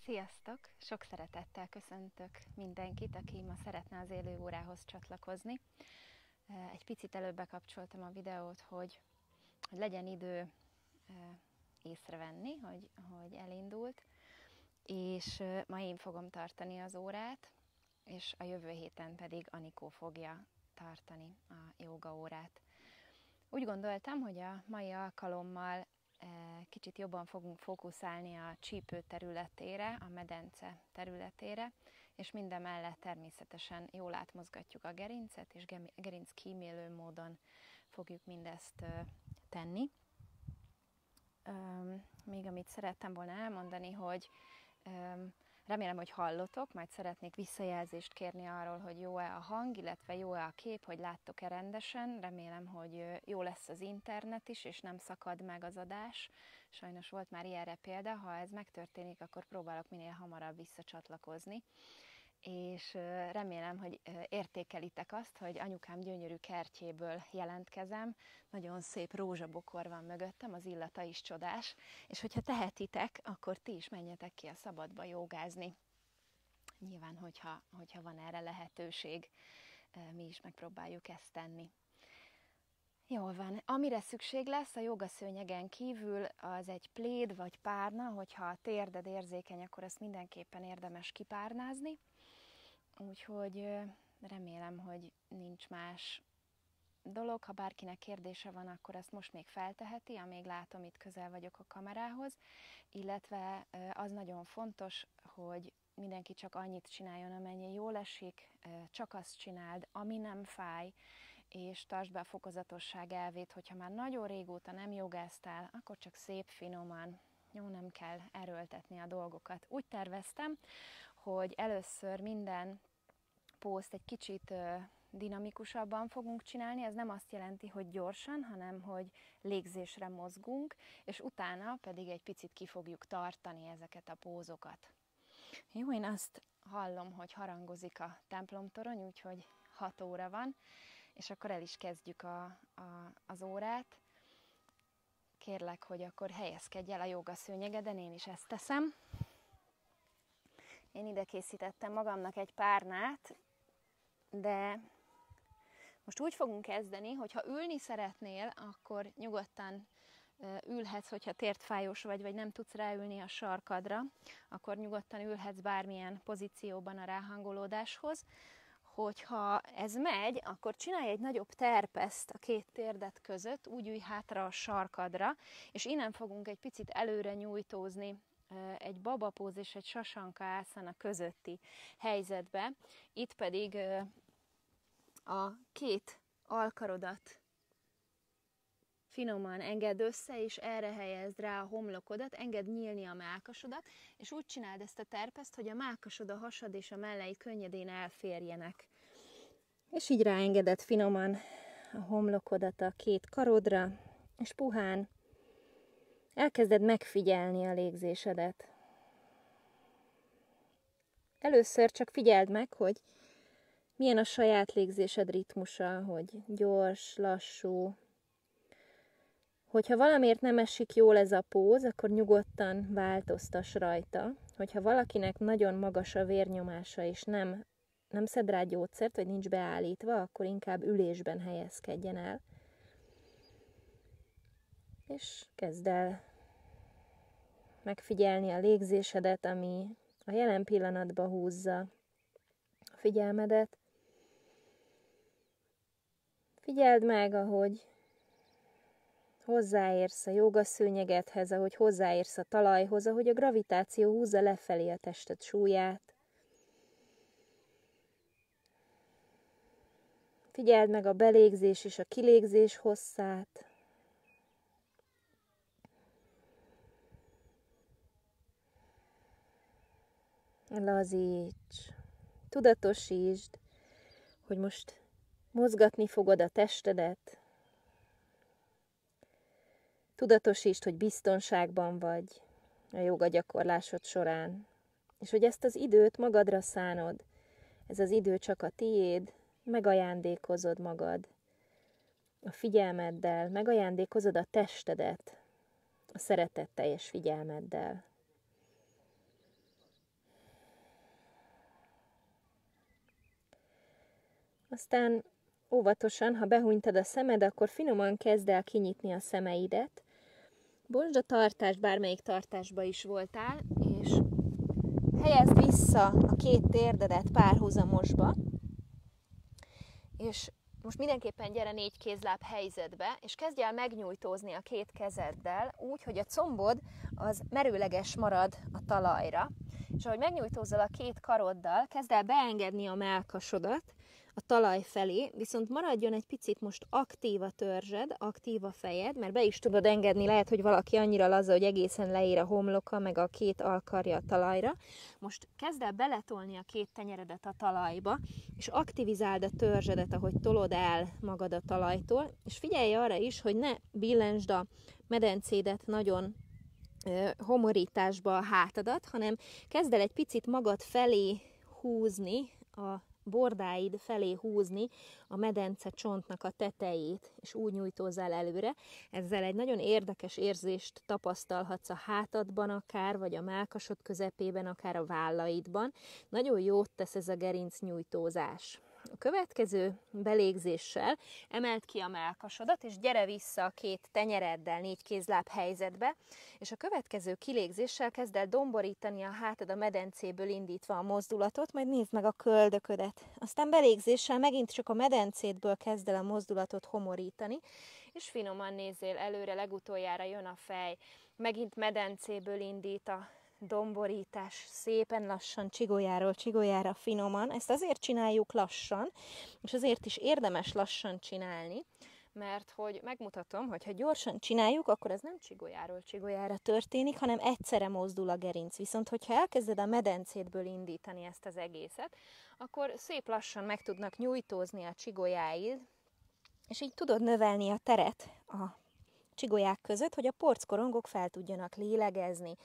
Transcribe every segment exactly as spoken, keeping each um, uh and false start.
Sziasztok! Sok szeretettel köszöntök mindenkit, aki ma szeretne az élő órához csatlakozni. Egy picit előbb bekapcsoltam a videót, hogy, hogy legyen idő észrevenni, hogy, hogy elindult, és ma én fogom tartani az órát, és a jövő héten pedig Anikó fogja tartani a jóga órát. Úgy gondoltam, hogy a mai alkalommal kicsit jobban fogunk fókuszálni a csípő területére, a medence területére, és mindemellett természetesen jól átmozgatjuk a gerincet, és gerinc kímélő módon fogjuk mindezt tenni. Még amit szerettem volna elmondani, hogy remélem, hogy hallotok, majd szeretnék visszajelzést kérni arról, hogy jó-e a hang, illetve jó-e a kép, hogy láttok-e rendesen. Remélem, hogy jó lesz az internet is, és nem szakad meg az adás. Sajnos volt már ilyenre példa, ha ez megtörténik, akkor próbálok minél hamarabb visszacsatlakozni. És remélem, hogy értékelitek azt, hogy anyukám gyönyörű kertjéből jelentkezem. Nagyon szép rózsabokor van mögöttem, az illata is csodás. És hogyha tehetitek, akkor ti is menjetek ki a szabadba jogázni. Nyilván, hogyha, hogyha van erre lehetőség, mi is megpróbáljuk ezt tenni. Jól van. Amire szükség lesz a jogaszőnyegen kívül, az egy pléd vagy párna, hogyha a térded érzékeny, akkor ezt mindenképpen érdemes kipárnázni. Úgyhogy remélem, hogy nincs más dolog. Ha bárkinek kérdése van, akkor ezt most még felteheti, amíg látom, itt közel vagyok a kamerához. Illetve az nagyon fontos, hogy mindenki csak annyit csináljon, amennyi jól esik, csak azt csináld, ami nem fáj, és tartsd be a fokozatosság elvét, hogyha már nagyon régóta nem jogáztál, akkor csak szép finoman, jó, nem kell erőltetni a dolgokat. Úgy terveztem, hogy először minden pószt egy kicsit dinamikusabban fogunk csinálni. Ez nem azt jelenti, hogy gyorsan, hanem hogy légzésre mozgunk, és utána pedig egy picit ki fogjuk tartani ezeket a pózokat. Jó, én azt hallom, hogy harangozik a templomtorony, úgyhogy hat óra van, és akkor el is kezdjük a, a, az órát. Kérlek, hogy akkor helyezkedj el a jogaszőnyegeden, én is ezt teszem. Én ide készítettem magamnak egy párnát, de most úgy fogunk kezdeni, hogy ha ülni szeretnél, akkor nyugodtan ülhetsz, hogyha térdfájós vagy, vagy nem tudsz ráülni a sarkadra, akkor nyugodtan ülhetsz bármilyen pozícióban a ráhangolódáshoz. Hogyha ez megy, akkor csinálj egy nagyobb terpeszt a két térdet között, úgy ülj hátra a sarkadra, és innen fogunk egy picit előre nyújtózni egy babapóz és egy sasanka ászana közötti helyzetbe. Itt pedig a két alkarodat finoman engedd össze, és erre helyezd rá a homlokodat, engedd nyílni a mellkasodat, és úgy csináld ezt a terpeszt, hogy a mellkasod, a hasad és a melleid könnyedén elférjenek. És így ráengeded finoman a homlokodat a két karodra, és puhán elkezded megfigyelni a légzésedet. Először csak figyeld meg, hogy milyen a saját légzésed ritmusa, hogy gyors, lassú. Hogyha valamiért nem esik jól ez a póz, akkor nyugodtan változtass rajta. Hogyha valakinek nagyon magas a vérnyomása, és nem, nem szed rá gyógyszert, vagy nincs beállítva, akkor inkább ülésben helyezkedjen el. És kezd el megfigyelni a légzésedet, ami a jelen pillanatban húzza a figyelmedet. Figyeld meg, ahogy hozzáérsz a jogaszőnyegedhez, ahogy hozzáérsz a talajhoz, ahogy a gravitáció húzza lefelé a tested súlyát. Figyeld meg a belégzés és a kilégzés hosszát. Lazíts, tudatosítsd, hogy most mozgatni fogod a testedet. Tudatosítsd, hogy biztonságban vagy a jóga gyakorlásod során, és hogy ezt az időt magadra szánod. Ez az idő csak a tiéd, megajándékozod magad a figyelmeddel, megajándékozod a testedet a szeretetteljes figyelmeddel. aztán óvatosan, ha behúnytad a szemed, akkor finoman kezd el kinyitni a szemeidet. Bontsd a tartást, bármelyik tartásba is voltál, és helyezd vissza a két térdedet párhuzamosba, és most mindenképpen gyere négy kézláb helyzetbe, és kezdj el megnyújtózni a két kezeddel, úgy, hogy a combod az merőleges marad a talajra, és ahogy megnyújtózol a két karoddal, kezd el beengedni a mellkasodat a talaj felé, viszont maradjon egy picit most aktív a törzsed, aktív a fejed, mert be is tudod engedni, lehet, hogy valaki annyira laza, hogy egészen leér a homloka, meg a két alkarja a talajra. Most kezd el beletolni a két tenyeredet a talajba, és aktivizáld a törzsedet, ahogy tolod el magad a talajtól, és figyelj arra is, hogy ne billensd a medencédet nagyon ö, homorításba a hátadat, hanem kezd el egy picit magad felé húzni a bordáid felé húzni a medence csontnak a tetejét, és úgy nyújtózzál előre. Ezzel egy nagyon érdekes érzést tapasztalhatsz a hátadban akár, vagy a mellkasod közepében, akár a vállaidban. Nagyon jót tesz ez a gerinc nyújtózás. A következő belégzéssel emeld ki a mellkasodat, és gyere vissza a két tenyereddel négy kézláb helyzetbe, és a következő kilégzéssel kezd el domborítani a hátad a medencéből indítva a mozdulatot, majd nézd meg a köldöködet. Aztán belégzéssel megint csak a medencédből kezd el a mozdulatot homorítani, és finoman nézzél előre, legutoljára jön a fej. Megint medencéből indít a domborítás, szépen lassan, csigolyáról csigolyára finoman. Ezt azért csináljuk lassan, és azért is érdemes lassan csinálni, mert hogy megmutatom, hogy ha gyorsan csináljuk, akkor ez nem csigolyáról csigolyára történik, hanem egyszerre mozdul a gerinc. Viszont, hogyha elkezded a medencédből indítani ezt az egészet, akkor szép lassan meg tudnak nyújtózni a csigolyáid, és így tudod növelni a teret a csigolyák között, hogy a porckorongok fel tudjanak lélegezni.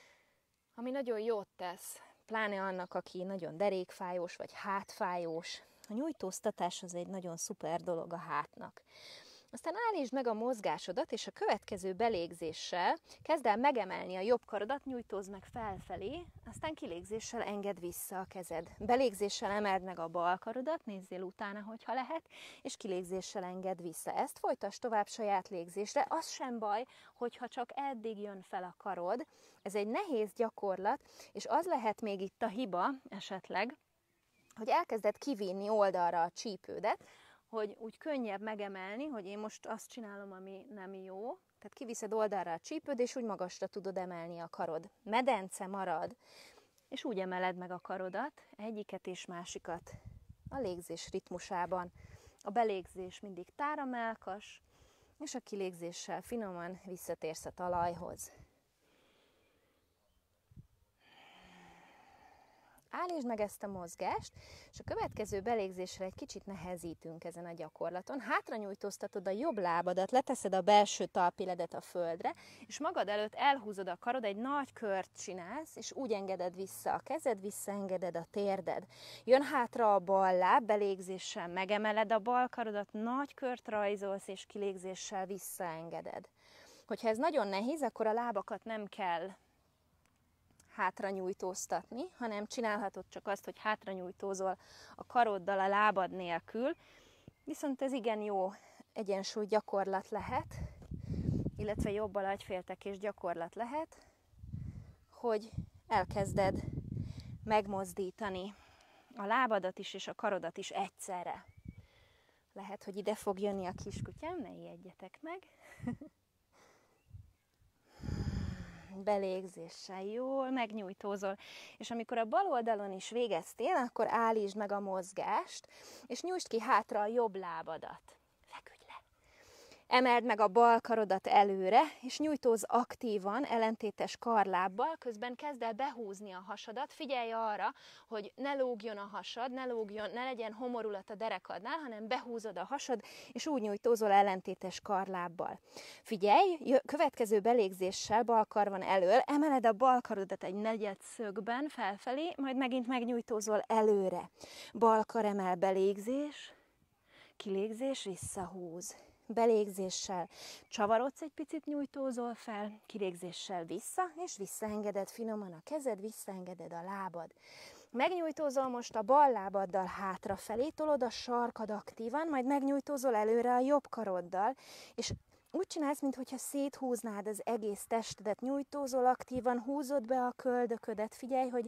Ami nagyon jót tesz, pláne annak, aki nagyon derékfájós vagy hátfájós. A nyújtóztatás az egy nagyon szuper dolog a hátnak. Aztán állítsd meg a mozgásodat, és a következő belégzéssel kezd el megemelni a jobb karodat, nyújtózd meg felfelé, aztán kilégzéssel engedd vissza a kezed. Belégzéssel emeld meg a bal karodat, nézzél utána, hogyha lehet, és kilégzéssel engedd vissza. Ezt folytasd tovább saját légzésre, az sem baj, hogyha csak eddig jön fel a karod. Ez egy nehéz gyakorlat, és az lehet még itt a hiba esetleg, hogy elkezded kivinni oldalra a csípődet, hogy úgy könnyebb megemelni, hogy én most azt csinálom, ami nem jó. Tehát kiviszed oldalra a csípőd, és úgy magasra tudod emelni a karod. Medence marad, és úgy emeled meg a karodat, egyiket és másikat a légzés ritmusában. A belégzés mindig tár a mellkas, és a kilégzéssel finoman visszatérsz a talajhoz. Állítsd meg ezt a mozgást, és a következő belégzésre egy kicsit nehezítünk ezen a gyakorlaton. Hátra nyújtóztatod a jobb lábadat, leteszed a belső talpiledet a földre, és magad előtt elhúzod a karod, egy nagy kört csinálsz, és úgy engeded vissza a kezed, visszaengeded a térded. Jön hátra a bal láb, belégzéssel megemeled a bal karodat, nagy kört rajzolsz, és kilégzéssel visszaengeded. Hogyha ez nagyon nehéz, akkor a lábakat nem kell hátra nyújtóztatni, hanem csinálhatod csak azt, hogy hátra nyújtózol a karoddal a lábad nélkül, viszont ez igen jó egyensúly gyakorlat lehet, illetve jobb agyféltekés gyakorlat lehet, hogy elkezded megmozdítani a lábadat is és a karodat is egyszerre. Lehet, hogy ide fog jönni a kiskutyám, ne ijedjetek meg. Belégzéssel jól megnyújtózol, és amikor a bal oldalon is végeztél, akkor állítsd meg a mozgást, és nyújtsd ki hátra a jobb lábadat. Feküdj le! Emeld meg a bal karodat előre, és nyújtózz aktívan, ellentétes karlábbal, közben kezd el behúzni a hasadat, figyelj arra, hogy ne lógjon a hasad, ne lógjon, ne legyen homorulat a derekadnál, hanem behúzod a hasad, és úgy nyújtózol ellentétes karlábbal. Figyelj, következő belégzéssel bal kar van elől, emeled a bal karodat egy negyed szögben felfelé, majd megint megnyújtózol előre. Bal kar emel, belégzés, kilégzés, visszahúz. Belégzéssel csavarodsz egy picit, nyújtózol fel, kilégzéssel vissza, és visszaengeded finoman a kezed, visszaengeded a lábad. Megnyújtózol most a bal lábaddal hátrafelé, tolod a sarkad aktívan, majd megnyújtózol előre a jobb karoddal, és úgy csinálsz, mintha széthúznád az egész testedet, nyújtózol aktívan, húzod be a köldöködet, figyelj, hogy,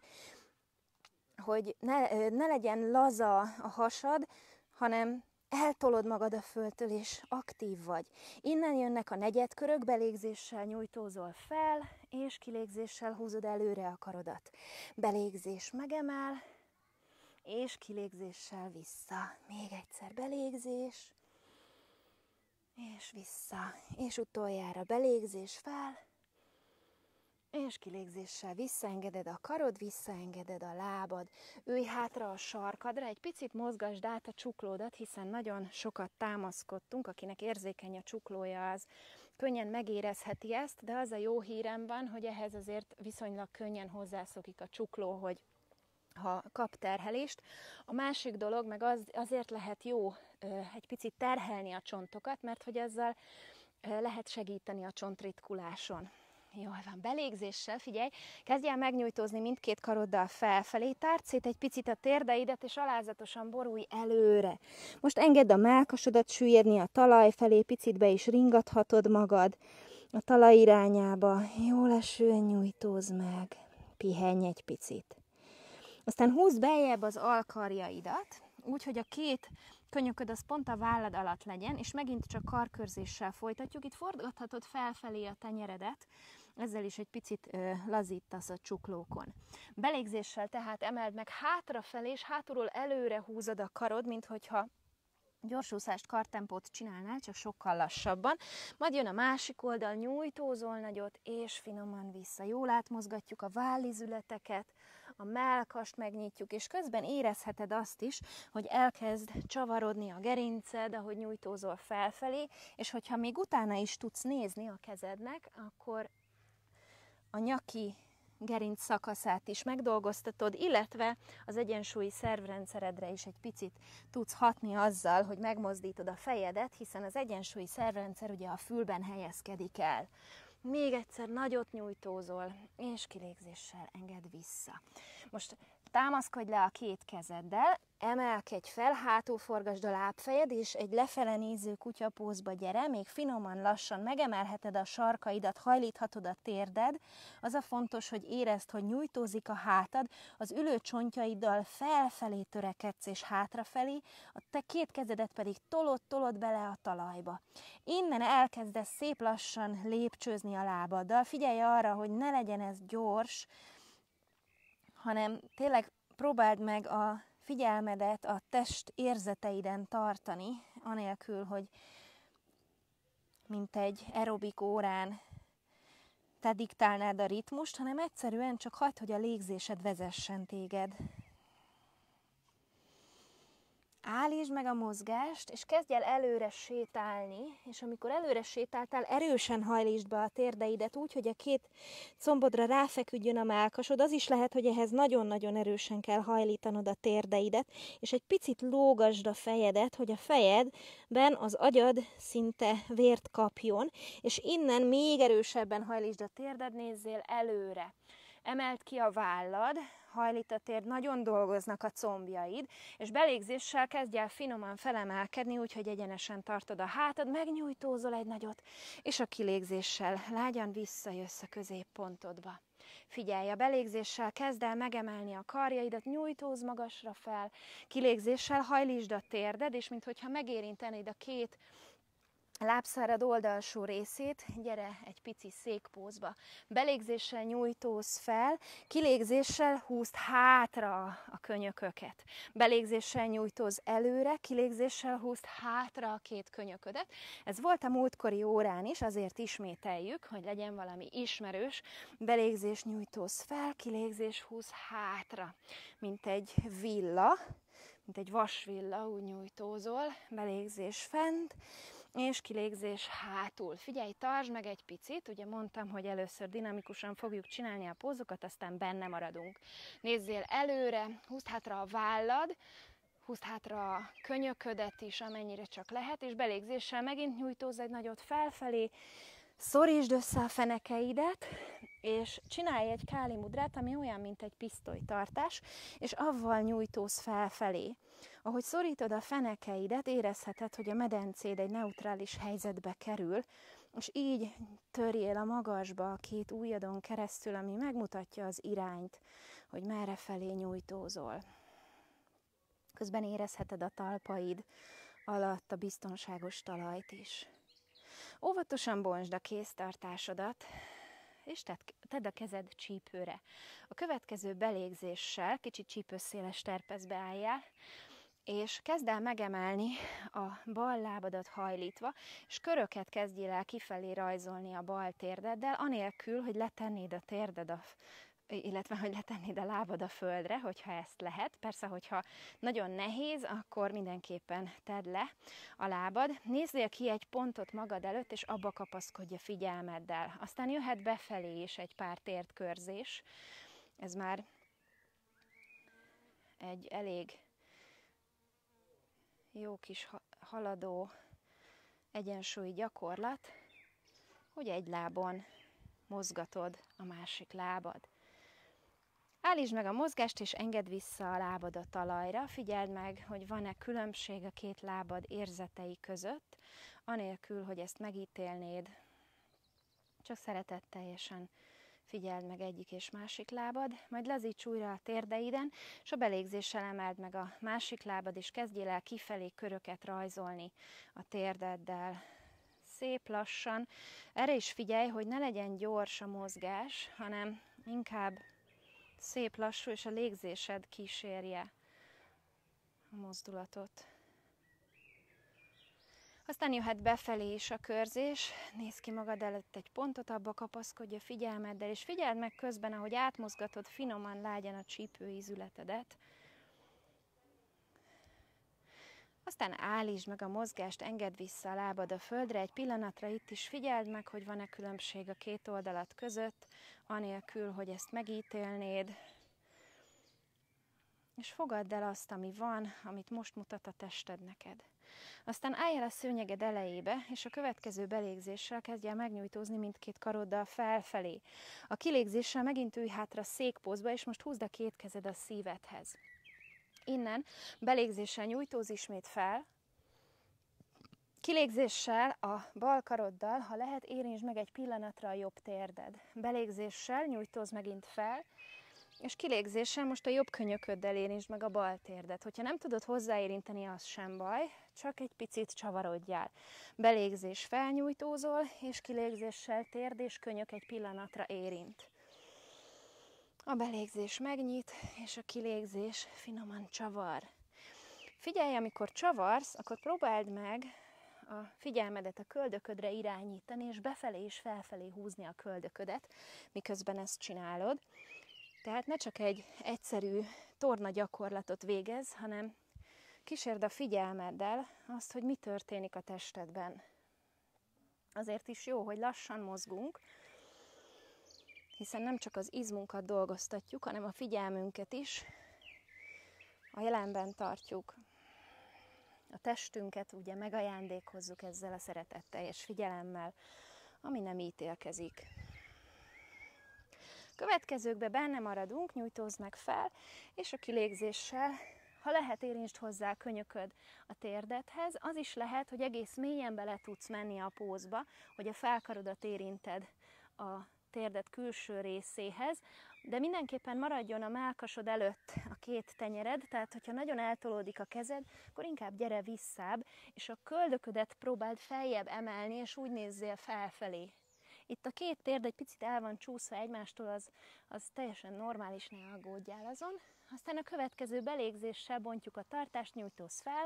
hogy ne, ne legyen laza a hasad, hanem eltolod magad a földtől, és aktív vagy. Innen jönnek a negyedkörök, belégzéssel nyújtózol fel, és kilégzéssel húzod előre a karodat. Belégzés megemel, és kilégzéssel vissza. Még egyszer belégzés, és vissza. És utoljára belégzés fel, és kilégzéssel visszaengeded a karod, visszaengeded a lábad. Ülj hátra a sarkadra, egy picit mozgasd át a csuklódat, hiszen nagyon sokat támaszkodtunk, akinek érzékeny a csuklója, az könnyen megérezheti ezt, de az a jó hírem van, hogy ehhez azért viszonylag könnyen hozzászokik a csukló, hogy ha kap terhelést. A másik dolog, meg az, azért lehet jó egy picit terhelni a csontokat, mert hogy ezzel lehet segíteni a csontritkuláson. Jól van, belégzéssel, figyelj, kezdj el megnyújtózni mindkét karoddal felfelé, tárd szét egy picit a térdeidet, és alázatosan borulj előre. Most engedd a mellkasodat süllyedni a talaj felé, picit be is ringathatod magad a talaj irányába. Jól esően nyújtózz meg, pihenj egy picit. Aztán húzd beljebb az alkarjaidat, úgy, hogy a két könyököd az pont a vállad alatt legyen, és megint csak karkörzéssel folytatjuk. Itt forgathatod felfelé a tenyeredet, ezzel is egy picit ö, lazítasz a csuklókon. Belégzéssel tehát emeld meg hátrafelé, és hátulról előre húzod a karod, mint hogyha gyorsúszást, kartempót csinálnál, csak sokkal lassabban. Majd jön a másik oldal, nyújtózol nagyot, és finoman vissza. Jól átmozgatjuk a vállizületeket, a mellkast megnyitjuk, és közben érezheted azt is, hogy elkezd csavarodni a gerinced, ahogy nyújtózol felfelé, és hogyha még utána is tudsz nézni a kezednek, akkor a nyaki gerinc szakaszát is megdolgoztatod, illetve az egyensúlyi szervrendszeredre is egy picit tudsz hatni azzal, hogy megmozdítod a fejedet, hiszen az egyensúlyi szervrendszer ugye a fülben helyezkedik el. Még egyszer nagyot nyújtózol, és kilégzéssel engedd vissza. Most támaszkodj le a két kezeddel, emelkedj fel, hátul forgasd a lábfejed, és egy lefele néző kutyapózba gyere, még finoman, lassan megemelheted a sarkaidat, hajlíthatod a térded. Az a fontos, hogy érezd, hogy nyújtózik a hátad, az ülő csontjaiddal felfelé törekedsz és hátrafelé, a te két kezedet pedig tolod, tolod bele a talajba. Innen elkezdesz szép lassan lépcsőzni a lábaddal, figyelj arra, hogy ne legyen ez gyors, hanem tényleg próbáld meg a figyelmedet a test érzeteiden tartani, anélkül, hogy mint egy aerobik órán te diktálnád a ritmust, hanem egyszerűen csak hagyd, hogy a légzésed vezessen téged. Állítsd meg a mozgást, és kezdj el előre sétálni, és amikor előre sétáltál, erősen hajlítsd be a térdeidet úgy, hogy a két combodra ráfeküdjön a mellkasod. Az is lehet, hogy ehhez nagyon-nagyon erősen kell hajlítanod a térdeidet, és egy picit lógasd a fejedet, hogy a fejedben az agyad szinte vért kapjon, és innen még erősebben hajlítsd a térded, nézzél előre. Emeld ki a vállad, hajlít a térd, nagyon dolgoznak a combjaid, és belégzéssel kezdj el finoman felemelkedni, úgyhogy egyenesen tartod a hátad, megnyújtózol egy nagyot, és a kilégzéssel lágyan visszajössz a középpontodba. Figyelj, a belégzéssel kezd el megemelni a karjaidat, nyújtóz magasra fel, kilégzéssel hajlítsd a térded, és minthogyha megérintenéd a két lábszárad oldalsó részét, gyere egy pici székpózba. Belégzéssel nyújtóz fel, kilégzéssel húzd hátra a könyököket. Belégzéssel nyújtóz előre, kilégzéssel húzd hátra a két könyöködet. Ez volt a múltkori órán is, azért ismételjük, hogy legyen valami ismerős. Belégzés nyújtóz fel, kilégzés húz hátra, mint egy villa, mint egy vasvilla, úgy nyújtózol. Belégzés fent, és kilégzés hátul. Figyelj, tartsd meg egy picit, ugye mondtam, hogy először dinamikusan fogjuk csinálni a pózokat, aztán benne maradunk. Nézzél előre, húzd hátra a vállad, húzd hátra a könyöködet is, amennyire csak lehet, és belégzéssel megint nyújtózz egy nagyot felfelé, Szorítsd össze a fenekeidet, és csinálj egy káli mudrát, ami olyan, mint egy pisztolytartás, és avval nyújtózz felfelé. Ahogy szorítod a fenekeidet, érezheted, hogy a medencéd egy neutrális helyzetbe kerül, és így törjél a magasba a két ujjadon keresztül, ami megmutatja az irányt, hogy merre felé nyújtózol. Közben érezheted a talpaid alatt a biztonságos talajt is. Óvatosan bontsd a kéztartásodat, és tedd, tedd a kezed csípőre. A következő belégzéssel kicsit csípőszéles terpezbe álljál, és kezd el megemelni a bal lábadat hajlítva, és köröket kezdjél el kifelé rajzolni a bal térdeddel, anélkül, hogy letennéd a térded a illetve hogy letennéd a lábad a földre, hogyha ezt lehet. Persze, hogyha nagyon nehéz, akkor mindenképpen tedd le a lábad. Nézzél ki egy pontot magad előtt, és abba kapaszkodj a figyelmeddel. Aztán jöhet befelé is egy pár térdkörzés. Ez már egy elég jó kis haladó egyensúlyi gyakorlat, hogy egy lábon mozgatod a másik lábad. Állítsd meg a mozgást, és engedd vissza a lábad a talajra. Figyeld meg, hogy van-e különbség a két lábad érzetei között, anélkül, hogy ezt megítélnéd. Csak szeretetteljesen figyeld meg egyik és másik lábad, majd lazíts újra a térdeiden, és a belégzéssel emeld meg a másik lábad, és kezdjél el kifelé köröket rajzolni a térdeddel. Szép lassan. Erre is figyelj, hogy ne legyen gyors a mozgás, hanem inkább szép lassú, és a légzésed kísérje a mozdulatot. Aztán jöhet befelé is a körzés, nézz ki magad előtt egy pontot, abba kapaszkodj a figyelmeddel, és figyeld meg közben, ahogy átmozgatod finoman, lágyan a csípőízületedet. Aztán állítsd meg a mozgást, engedd vissza a lábad a földre, egy pillanatra itt is figyeld meg, hogy van-e különbség a két oldalat között, anélkül, hogy ezt megítélnéd. És fogadd el azt, ami van, amit most mutat a tested neked. Aztán állj el a szőnyeged elejébe, és a következő belégzéssel kezdj el megnyújtózni mindkét karoddal felfelé. A kilégzéssel megint ülj hátra székpózba, és most húzd a két kezed a szívedhez. Innen belégzéssel nyújtóz ismét fel, kilégzéssel a bal karoddal, ha lehet, érintsd meg egy pillanatra a jobb térded. Belégzéssel nyújtóz megint fel, és kilégzéssel most a jobb könyököddel érintsd meg a bal térdet. Hogyha nem tudod hozzáérinteni, az sem baj, csak egy picit csavarodjál. Belégzés felnyújtózol, és kilégzéssel térd és könyök egy pillanatra érint. A belégzés megnyit, és a kilégzés finoman csavar. Figyelj, amikor csavarsz, akkor próbáld meg a figyelmedet a köldöködre irányítani, és befelé és felfelé húzni a köldöködet, miközben ezt csinálod. Tehát ne csak egy egyszerű torna gyakorlatot végez, hanem kísérd a figyelmeddel azt, hogy mi történik a testedben. Azért is jó, hogy lassan mozgunk, hiszen nem csak az izmunkat dolgoztatjuk, hanem a figyelmünket is a jelenben tartjuk. A testünket ugye megajándékozzuk ezzel a szeretetteljes figyelemmel, ami nem ítélkezik. Következőkben benne maradunk, nyújtózd meg fel, és a kilégzéssel, ha lehet, érintsd hozzá a könyököd a térdedhez, az is lehet, hogy egész mélyen bele tudsz menni a pózba, hogy a felkarodat érinted a térdet külső részéhez, de mindenképpen maradjon a mellkasod előtt a két tenyered, tehát hogyha nagyon eltolódik a kezed, akkor inkább gyere visszább, és a köldöködet próbáld feljebb emelni, és úgy nézzél felfelé. Itt a két térd egy picit el van csúszva egymástól, az, az teljesen normális, ne aggódjál azon. Aztán a következő belégzéssel bontjuk a tartást, nyújtózz fel,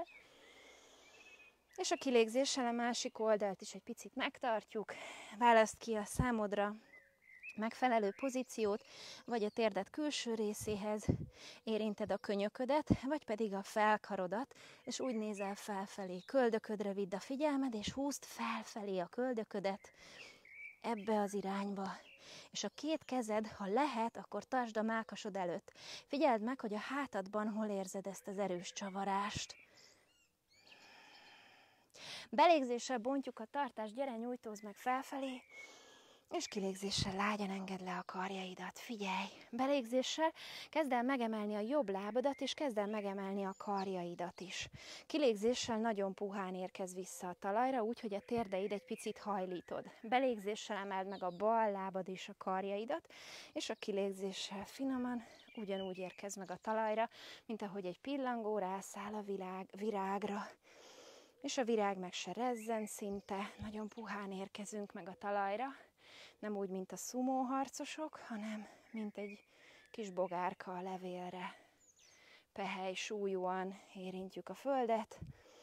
és a kilégzéssel a másik oldalt is egy picit megtartjuk. Válaszd ki a számodra megfelelő pozíciót, vagy a térdet külső részéhez érinted a könyöködet, vagy pedig a felkarodat, és úgy nézel felfelé. Köldöködre vidd a figyelmed, és húzd felfelé a köldöködet ebbe az irányba. És a két kezed, ha lehet, akkor tartsd a mellkasod előtt. Figyeld meg, hogy a hátadban hol érzed ezt az erős csavarást. Belégzéssel bontjuk a tartást, gyere, nyújtózz meg felfelé, és kilégzéssel lágyan engedd le a karjaidat. Figyelj! Belégzéssel kezd el megemelni a jobb lábadat, és kezd el megemelni a karjaidat is. Kilégzéssel nagyon puhán érkezz vissza a talajra, úgy, hogy a térdeid egy picit hajlítod. Belégzéssel emeld meg a bal lábad és a karjaidat, és a kilégzéssel finoman ugyanúgy érkezz meg a talajra, mint ahogy egy pillangó rászáll a virág, virágra. És a virág meg se rezzen szinte, nagyon puhán érkezünk meg a talajra. Nem úgy, mint a szumó harcosok, hanem mint egy kis bogárka a levélre. Pehely súlyúan érintjük a földet.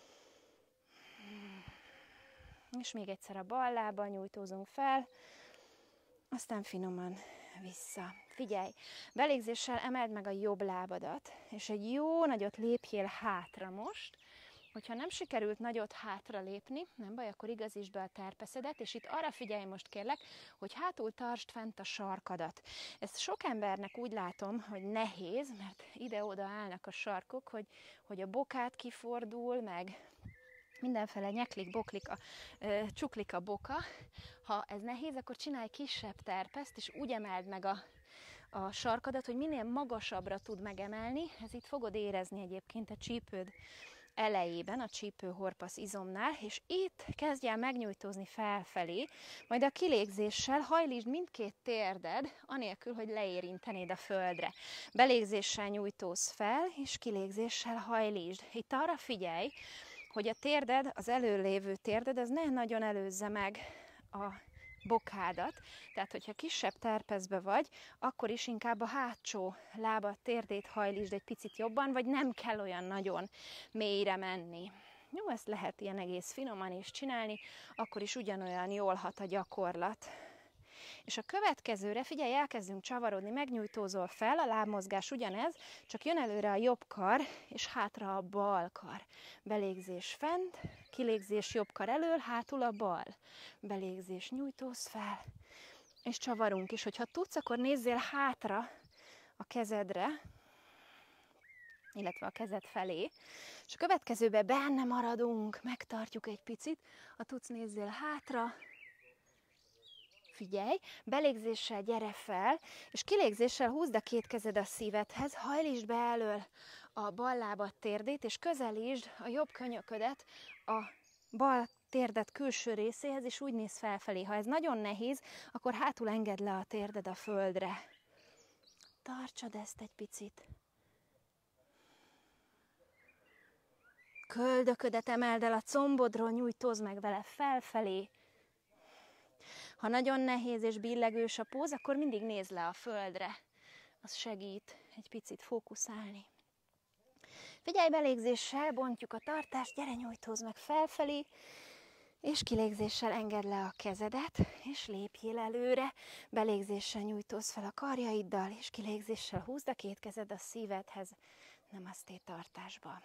És még egyszer a bal lábbal nyújtózunk fel, aztán finoman vissza. Figyelj, belégzéssel emeld meg a jobb lábadat, és egy jó nagyot lépjél hátra most. Hogyha nem sikerült nagyot hátra lépni, nem baj, akkor igazítsd be a terpeszedet, és itt arra figyelj most kérlek, hogy hátul tartsd fent a sarkadat. Ezt sok embernek úgy látom, hogy nehéz, mert ide-oda állnak a sarkok, hogy, hogy a bokát kifordul, meg mindenfele nyeklik, boklik, a, ö, csuklik a boka. Ha ez nehéz, akkor csinálj kisebb terpeszt, és úgy emeld meg a, a sarkadat, hogy minél magasabbra tud megemelni. Ez itt fogod érezni egyébként a csípőd elejében, a csípőhorpasz izomnál, és itt kezdj el megnyújtózni felfelé, majd a kilégzéssel hajlítsd mindkét térded, anélkül, hogy leérintenéd a földre. Belégzéssel nyújtózz fel, és kilégzéssel hajlítsd. Itt arra figyelj, hogy a térded, az előlévő térded, az ne nagyon előzze meg a bokádat, tehát hogyha kisebb terpeszbe vagy, akkor is inkább a hátsó lábad, térdét hajlítsd egy picit jobban, vagy nem kell olyan nagyon mélyre menni. Jó, ezt lehet ilyen egész finoman is csinálni, akkor is ugyanolyan jól hat a gyakorlat. És a következőre, figyelj, elkezdünk csavarodni, megnyújtózol fel, a lábmozgás ugyanez, csak jön előre a jobb kar, és hátra a bal kar. Belégzés fent, kilégzés jobb kar elől, hátul a bal. Belégzés, nyújtóz fel, és csavarunk is. Hogyha tudsz, akkor nézzél hátra a kezedre, illetve a kezed felé, és a következőbe benne maradunk, megtartjuk egy picit, ha tudsz, nézzél hátra. Figyelj, belégzéssel gyere fel, és kilégzéssel húzd a két kezed a szívedhez, hajlítsd be elől a bal lábad térdét, és közelítsd a jobb könyöködet a bal térdet külső részéhez, és úgy néz felfelé. Ha ez nagyon nehéz, akkor hátul engedd le a térded a földre. Tartsad ezt egy picit. Köldöködet emeld el a combodról, nyújtózz meg vele felfelé. Ha nagyon nehéz és billegős a póz, akkor mindig nézz le a földre. Az segít egy picit fókuszálni. Figyelj, belégzéssel bontjuk a tartást, gyere, nyújtózz meg felfelé, és kilégzéssel engedd le a kezedet, és lépjél előre. Belégzéssel nyújtózz fel a karjaiddal, és kilégzéssel húzd a két kezed a szívedhez, namaste tartásba.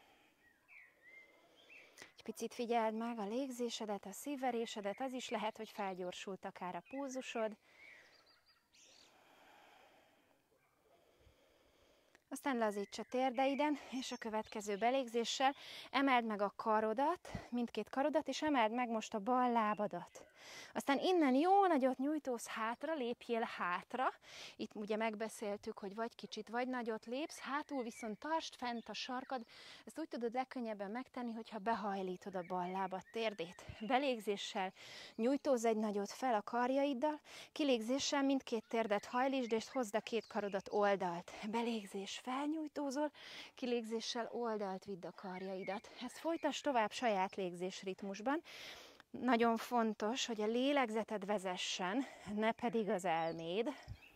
Picit figyeld meg a légzésedet, a szívverésedet, az is lehet, hogy felgyorsult akár a pulzusod. Aztán lazíts a térdeiden, és a következő belégzéssel emeld meg a karodat, mindkét karodat, és emeld meg most a bal lábadat. Aztán innen jó nagyot nyújtózz hátra, lépjél hátra. Itt ugye megbeszéltük, hogy vagy kicsit, vagy nagyot lépsz, hátul viszont tartsd fent a sarkad. Ezt úgy tudod legkönnyebben megtenni, hogyha behajlítod a bal lábad térdét. Belégzéssel nyújtózz egy nagyot fel a karjaiddal, kilégzéssel mindkét térdet hajlítsd, és hozd a két karodat oldalt. Belégzés, felnyújtózol, kilégzéssel oldalt vidd a karjaidat. Ezt folytasd tovább saját légzés ritmusban. Nagyon fontos, hogy a lélegzeted vezessen, ne pedig az elméd.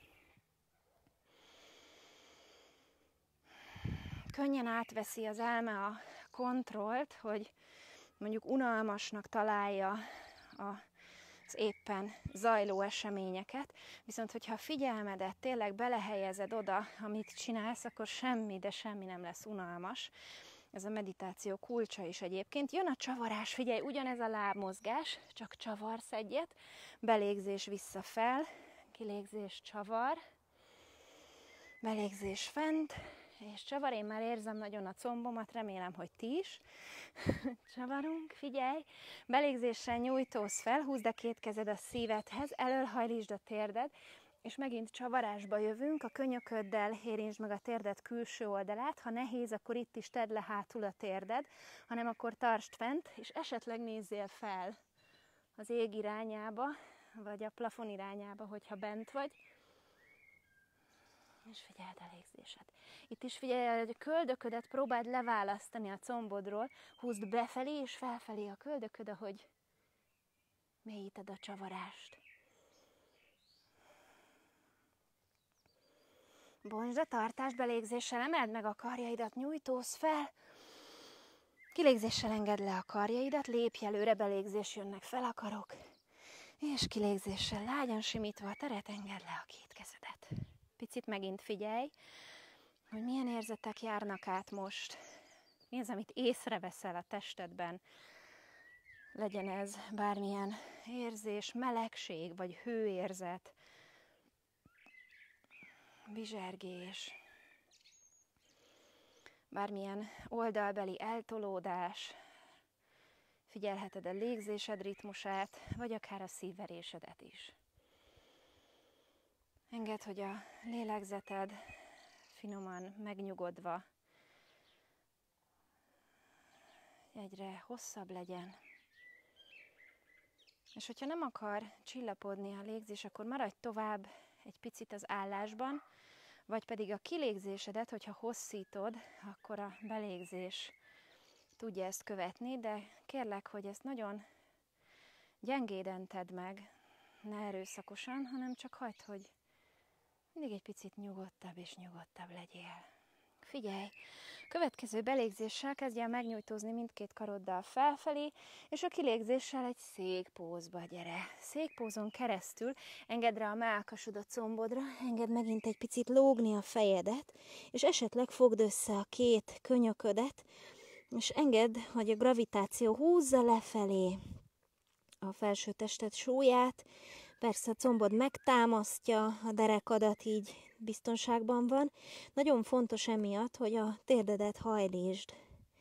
Könnyen átveszi az elme a kontrollt, hogy mondjuk unalmasnak találja az éppen zajló eseményeket, viszont hogyha a figyelmedet tényleg belehelyezed oda, amit csinálsz, akkor semmi, de semmi nem lesz unalmas. Ez a meditáció kulcsa is egyébként. Jön a csavarás, figyelj, ugyanez a lábmozgás, csak csavarsz egyet, belégzés vissza fel, kilégzés csavar, belégzés fent, és csavar, én már érzem nagyon a combomat, remélem, hogy ti is. Csavarunk, figyelj, belégzéssel nyújtózz fel, húzd a két kezed a szívedhez, elölhajlítsd a térded, és megint csavarásba jövünk, a könyököddel érintsd meg a térded külső oldalát, ha nehéz, akkor itt is tedd le hátul a térded, hanem akkor tartsd fent, és esetleg nézzél fel az ég irányába, vagy a plafon irányába, hogyha bent vagy, és figyeld a légzésed. Itt is figyelj, hogy a köldöködet próbáld leválasztani a combodról, húzd befelé és felfelé a köldököd, ahogy mélyíted a csavarást. Bontsd a tartást, belégzéssel emeld meg a karjaidat, nyújtózz fel. Kilégzéssel engedd le a karjaidat, lépj előre, belégzés, jönnek fel a karok. És kilégzéssel lágyan simítva a teret, engedd le a két kezedet. Picit megint figyelj, hogy milyen érzetek járnak át most. Mi az, amit észreveszel a testedben? Legyen ez bármilyen érzés, melegség vagy hőérzet, bizsergés, bármilyen oldalbeli eltolódás, figyelheted a légzésed ritmusát, vagy akár a szívverésedet is. Engedd, hogy a lélegzeted finoman megnyugodva egyre hosszabb legyen. És hogyha nem akar csillapodni a légzés, akkor maradj tovább egy picit az állásban, vagy pedig a kilégzésedet, hogyha hosszítod, akkor a belégzés tudja ezt követni, de kérlek, hogy ezt nagyon gyengéden tedd meg, ne erőszakosan, hanem csak hagyd, hogy mindig egy picit nyugodtabb és nyugodtabb legyél. Figyelj! Következő belégzéssel kezdj el megnyújtózni mindkét karoddal felfelé, és a kilégzéssel egy székpózba gyere. Székpózon keresztül engedd rá a mellkasod a combodra, engedd megint egy picit lógni a fejedet, és esetleg fogd össze a két könyöködet, és engedd, hogy a gravitáció húzza lefelé a felső tested súlyát. Persze a combod megtámasztja a derekadat, így biztonságban van. Nagyon fontos emiatt, hogy a térdedet hajlítsd,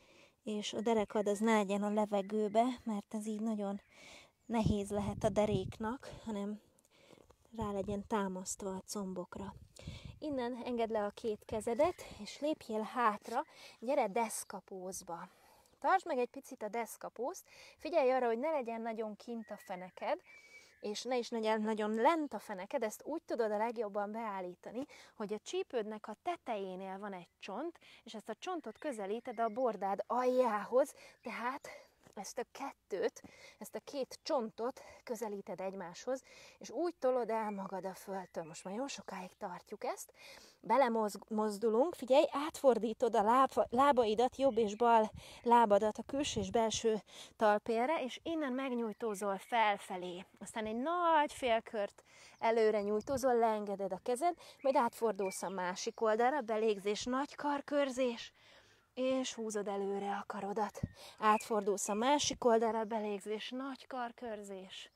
és a derekad az ne legyen a levegőbe, mert ez így nagyon nehéz lehet a deréknak, hanem rá legyen támasztva a combokra. Innen engedd le a két kezedet, és lépjél hátra, gyere deszkapózba. Tartsd meg egy picit a deszkapózt, figyelj arra, hogy ne legyen nagyon kint a feneked, és ne is legyen nagyon lent a feneked, ezt úgy tudod a legjobban beállítani, hogy a csípődnek a tetejénél van egy csont, és ezt a csontot közelíted a bordád aljához, tehát ezt a kettőt, ezt a két csontot közelíted egymáshoz, és úgy tolod el magad a földtől. Most már jó sokáig tartjuk ezt. Belemozdulunk, figyelj, átfordítod a láb, lábaidat, jobb és bal lábadat a külső és belső talpélre, és innen megnyújtózol felfelé. Aztán egy nagy félkört előre nyújtózol, leengeded a kezed, majd átfordulsz a másik oldalra, belégzés, nagy karkörzés, és húzod előre a karodat. Átfordulsz a másik oldalra, belégzés, nagy karkörzés,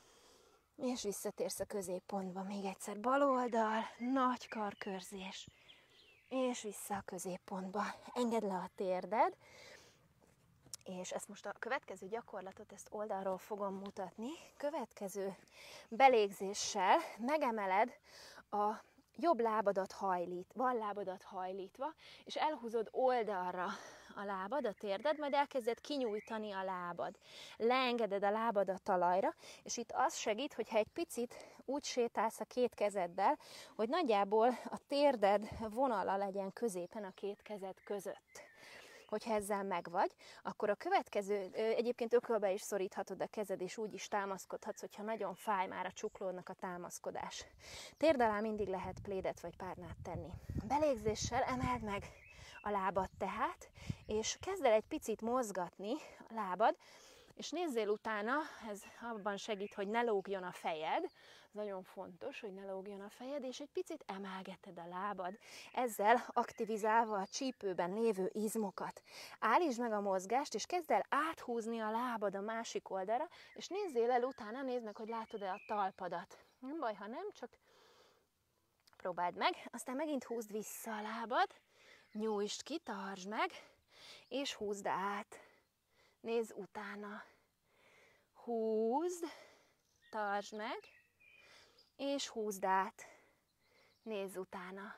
és visszatérsz a középpontba. Még egyszer bal oldal, nagy karkörzés, és vissza a középpontba. Engedd le a térded, és ezt most a következő gyakorlatot, ezt oldalról fogom mutatni. Következő belégzéssel megemeled a jobb lábadat hajlít, bal lábadat hajlítva, és elhúzod oldalra a lábad, a térded, majd elkezded kinyújtani a lábad. Leengeded a lábad a talajra, és itt az segít, hogyha egy picit úgy sétálsz a két kezeddel, hogy nagyjából a térded vonala legyen középen a két kezed között. Hogyha ezzel megvagy, akkor a következő, egyébként ökölbe is szoríthatod a kezed, és úgy is támaszkodhatsz, hogyha nagyon fáj már a csuklódnak a támaszkodás. Térd alá mindig lehet plédet vagy párnát tenni. Belégzéssel emeld meg a lábad tehát, és kezd el egy picit mozgatni a lábad, és nézzél utána, ez abban segít, hogy ne lógjon a fejed, ez nagyon fontos, hogy ne lógjon a fejed, és egy picit emelgeted a lábad, ezzel aktivizálva a csípőben lévő izmokat. Állítsd meg a mozgást, és kezd el áthúzni a lábad a másik oldalra, és nézzél el utána, nézd meg, hogy látod-e a talpadat. Nem baj, ha nem, csak próbáld meg, aztán megint húzd vissza a lábad, nyújtsd ki, tartsd meg, és húzd át. Nézz utána. Húzd, tartsd meg, és húzd át. Nézz utána.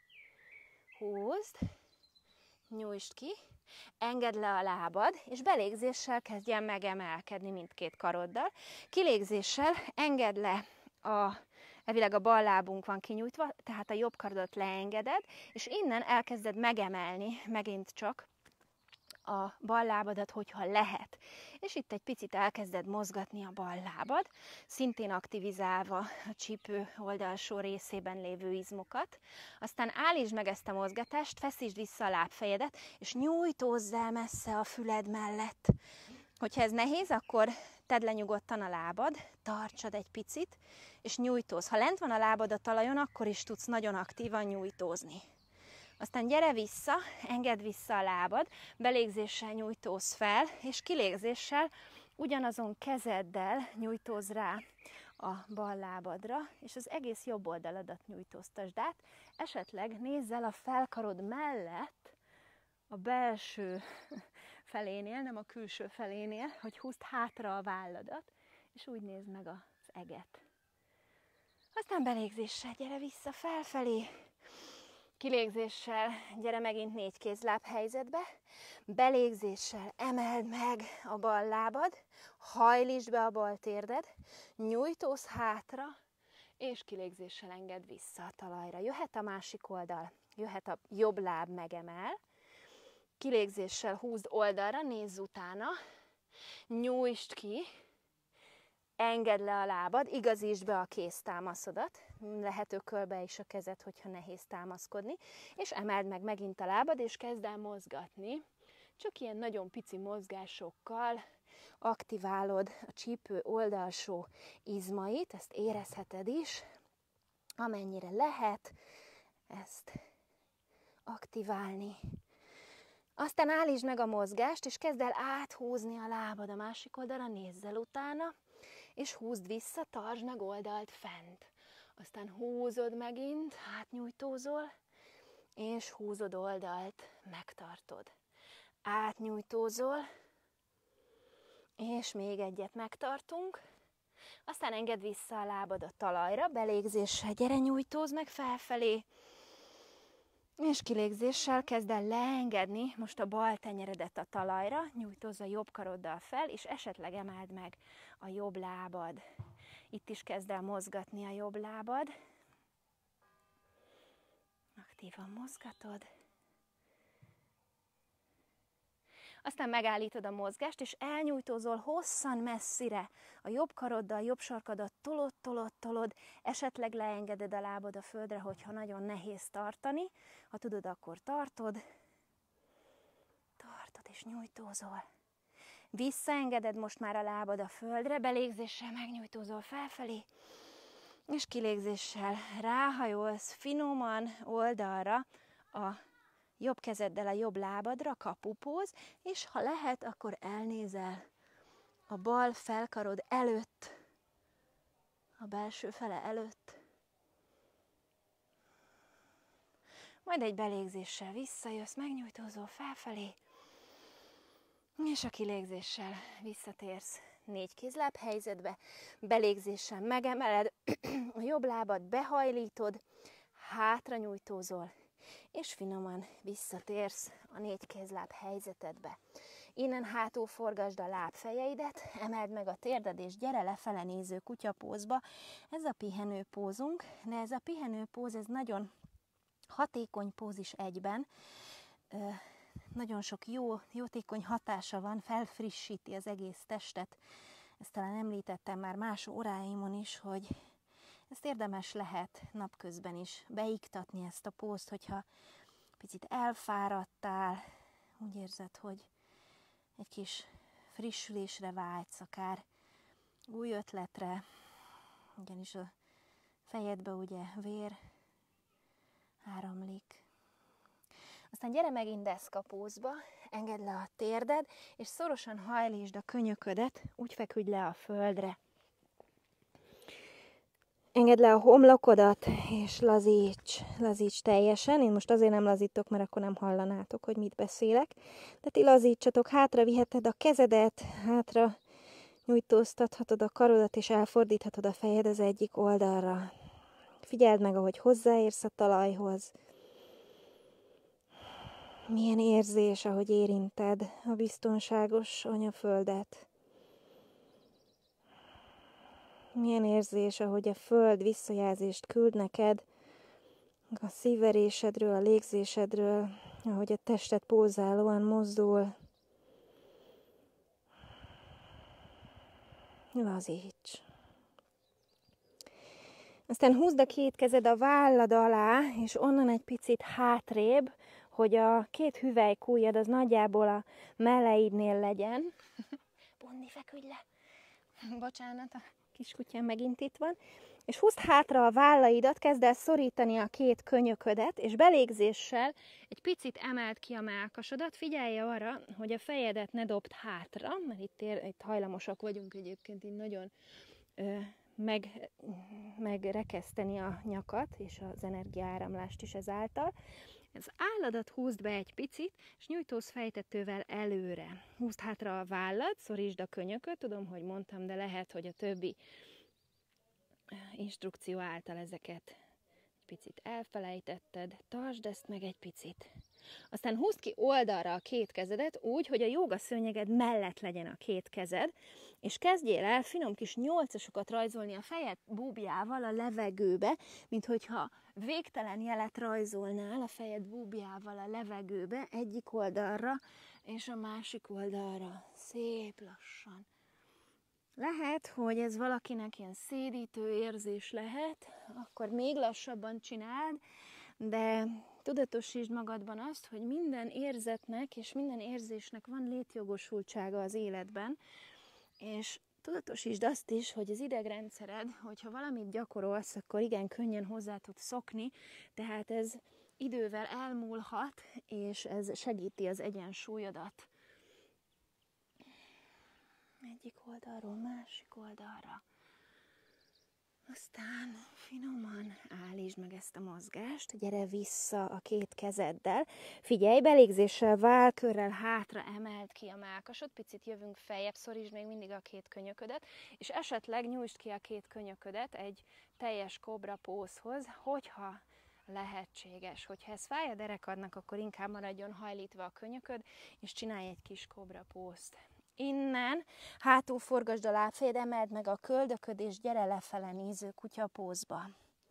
Húzd, nyújtsd ki, engedd le a lábad, és belégzéssel kezdjen megemelkedni mindkét karoddal. Kilégzéssel engedd le a, elvileg a bal lábunk van kinyújtva, tehát a jobb karodat leengeded, és innen elkezded megemelni megint csak a bal lábadat, hogyha lehet. És itt egy picit elkezded mozgatni a bal lábad, szintén aktivizálva a csípő oldalsó részében lévő izmokat. Aztán állítsd meg ezt a mozgatást, feszítsd vissza a lábfejedet, és nyújtózz el messze a füled mellett. Hogyha ez nehéz, akkor tedd le nyugodtan a lábad, tartsad egy picit, és nyújtózz. Ha lent van a lábad a talajon, akkor is tudsz nagyon aktívan nyújtózni. Aztán gyere vissza, engedd vissza a lábad, belégzéssel nyújtózz fel, és kilégzéssel ugyanazon kezeddel nyújtózz rá a bal lábadra, és az egész jobb oldaladat nyújtóztasd át. Esetleg nézz el a felkarod mellett, a belső felénél, nem a külső felénél, hogy húzd hátra a válladat, és úgy nézd meg az eget. Aztán belégzéssel gyere vissza felfelé, kilégzéssel gyere megint négy kézláb helyzetbe, belégzéssel emeld meg a bal lábad, hajlítsd be a bal térded, nyújtózz hátra, és kilégzéssel engedd vissza a talajra. Jöhet a másik oldal, jöhet a jobb láb megemel, kilégzéssel húzd oldalra, nézz utána, nyújtsd ki, engedd le a lábad, igazítsd be a kéztámaszodat, lehet ökölbe is a kezed, hogyha nehéz támaszkodni, és emeld meg megint a lábad, és kezd el mozgatni. Csak ilyen nagyon pici mozgásokkal aktiválod a csípő oldalsó izmait, ezt érezheted is, amennyire lehet ezt aktiválni. Aztán állítsd meg a mozgást, és kezd el áthúzni a lábad a másik oldalra, nézz el utána, és húzd vissza, tartsd meg oldalt fent. Aztán húzod megint, átnyújtózol, és húzod oldalt, megtartod. Átnyújtózol, és még egyet megtartunk. Aztán engedd vissza a lábad a talajra, belégzéssel gyere, nyújtózz meg felfelé, és kilégzéssel kezd el leengedni most a bal tenyeredet a talajra, nyújtózz a jobb karoddal fel, és esetleg emeld meg a jobb lábad. Itt is kezd el mozgatni a jobb lábad. Aktívan mozgatod. Aztán megállítod a mozgást, és elnyújtózol hosszan messzire. A jobb karoddal, jobb sarkadat tolod, tolod, tolod, esetleg leengeded a lábad a földre, hogyha nagyon nehéz tartani. Ha tudod, akkor tartod. Tartod és nyújtózol. Visszaengeded most már a lábad a földre, belégzéssel megnyújtózol felfelé, és kilégzéssel ráhajolsz finoman oldalra a jobb kezeddel a jobb lábadra, kapupóz, és ha lehet, akkor elnézel a bal felkarod előtt, a belső fele előtt. Majd egy belégzéssel visszajössz, megnyújtózol felfelé, és a kilégzéssel visszatérsz négy kézláb helyzetbe, belégzéssel megemeled, a jobb lábad behajlítod, hátra nyújtózol, és finoman visszatérsz a négy kézláb helyzetedbe. Innen hátul forgasd a lábfejeidet, emeld meg a térded, és gyere lefele néző kutyapózba. Ez a pihenő pózunk, de ez a pihenő póz, ez nagyon hatékony póz is egyben. Nagyon sok jó, jótékony hatása van, felfrissíti az egész testet. Ezt talán említettem már más óráimon is, hogy ezt érdemes lehet napközben is beiktatni, ezt a pózt, hogyha picit elfáradtál, úgy érzed, hogy egy kis frissülésre vágysz, akár új ötletre, ugyanis a fejedbe ugye vér áramlik. Aztán gyere megint deszkapózba, engedd le a térded, és szorosan hajlítsd a könyöködet, úgy feküdj le a földre. Engedd le a homlokodat, és lazíts, lazíts teljesen. Én most azért nem lazítok, mert akkor nem hallanátok, hogy mit beszélek. De ti lazítsatok, hátra viheted a kezedet, hátra nyújtóztathatod a karodat, és elfordíthatod a fejed az egyik oldalra. Figyeld meg, ahogy hozzáérsz a talajhoz. Milyen érzés, ahogy érinted a biztonságos anyaföldet. Milyen érzés, ahogy a föld visszajelzést küld neked a szívverésedről, a légzésedről, ahogy a tested pózálóan mozdul. Lazíts. Aztán húzd a két kezed a vállad alá, és onnan egy picit hátrébb, hogy a két hüvelykujjad az nagyjából a melleidnél legyen. Bondi, feküdj le! Bocsánat, a kiskutyám megint itt van. És húzd hátra a vállaidat, kezd el szorítani a két könyöködet, és belégzéssel egy picit emeld ki a mellkasodat. Figyelj arra, hogy a fejedet ne dobd hátra, mert itt, ér, itt hajlamosak vagyunk egyébként így nagyon ö, meg, megrekeszteni a nyakat, és az energiaáramlást is ezáltal. Az álladat húzd be egy picit, és nyújtózz fejtetővel előre. Húzd hátra a vállad, szorítsd a könyököt, tudom, hogy mondtam, de lehet, hogy a többi instrukció által ezeket egy picit elfelejtetted. Tartsd ezt meg egy picit. Aztán húzd ki oldalra a két kezedet úgy, hogy a jógaszőnyeged mellett legyen a két kezed, és kezdjél el finom kis nyolcasokat rajzolni a fejed búbjával a levegőbe, mint hogyha végtelen jelet rajzolnál a fejed búbjával a levegőbe, egyik oldalra és a másik oldalra. Szép lassan. Lehet, hogy ez valakinek ilyen szédítő érzés lehet, akkor még lassabban csináld, de tudatosítsd magadban azt, hogy minden érzetnek és minden érzésnek van létjogosultsága az életben, és tudatosítsd azt is, hogy az idegrendszered, hogyha valamit gyakorolsz, akkor igen könnyen hozzá tud szokni, tehát ez idővel elmúlhat, és ez segíti az egyensúlyodat. Egyik oldalról, másik oldalra. Aztán finoman állítsd meg ezt a mozgást, gyere vissza a két kezeddel. Figyelj, belégzéssel, válkörrel hátra emeld ki a mellkasod, picit jövünk feljebb, szorítsd még mindig a két könyöködet, és esetleg nyújtsd ki a két könyöködet egy teljes kobra pózhoz, hogyha lehetséges. Hogyha ez fáj a derekadnak, akkor inkább maradjon hajlítva a könyököd, és csinálj egy kis kobra pózt. Innen hátul forgasd a lábfejed, emeld meg a köldököd, és gyere lefele néző kutyapózba.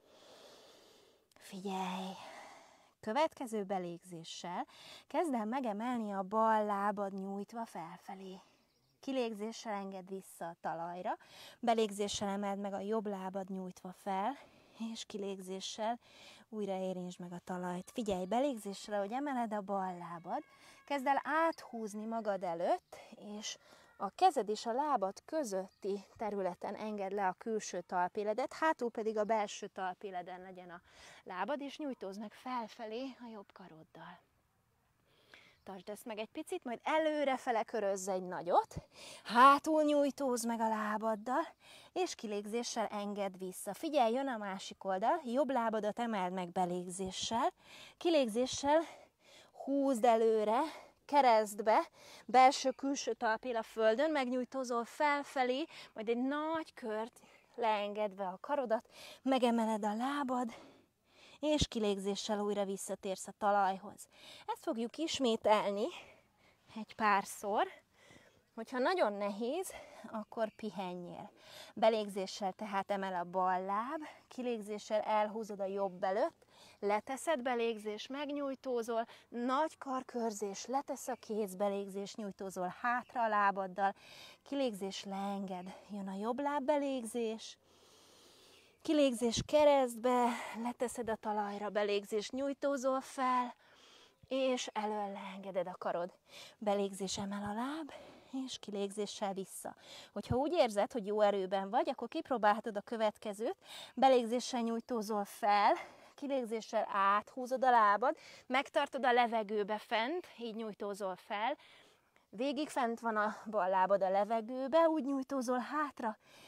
Figyelj! Következő belégzéssel kezd el megemelni a bal lábad nyújtva felfelé. Kilégzéssel engedd vissza a talajra, belégzéssel emeld meg a jobb lábad nyújtva fel, és kilégzéssel újra érintsd meg a talajt. Figyelj, belégzéssel, ahogy emeled a bal lábad, kezd el áthúzni magad előtt, és a kezed és a lábad közötti területen engedd le a külső talpéledet, hátul pedig a belső talpéleden legyen a lábad, és nyújtózz meg felfelé a jobb karoddal. Tartsd ezt meg egy picit, majd előrefele körözz egy nagyot, hátul nyújtózz meg a lábaddal, és kilégzéssel engedd vissza. Figyelj, jön a másik oldal, jobb lábadat emeld meg belégzéssel, kilégzéssel húzd előre, keresztbe, be, belső-külső talpél a földön, megnyújtózol felfelé, majd egy nagy kört leengedve a karodat, megemeled a lábad, és kilégzéssel újra visszatérsz a talajhoz. Ezt fogjuk ismételni egy párszor, hogyha nagyon nehéz, akkor pihenjél. Belégzéssel tehát emel a bal láb, kilégzéssel elhúzod a jobb előtt, leteszed, belégzés, megnyújtózol, nagy karkörzés, letesz a kéz, belégzés, nyújtózol hátra a lábaddal, kilégzés, leenged, jön a jobb láb belégzés, kilégzés keresztbe, leteszed a talajra, belégzés, nyújtózol fel, és elől leengeded a karod. Belégzés, emel a láb, és kilégzéssel vissza. Hogyha úgy érzed, hogy jó erőben vagy, akkor kipróbálhatod a következőt. Belégzéssel nyújtózol fel, kilégzéssel áthúzod a lábad, megtartod a levegőbe fent, így nyújtózol fel, végig fent van a bal lábad a levegőbe, úgy nyújtózol hátra,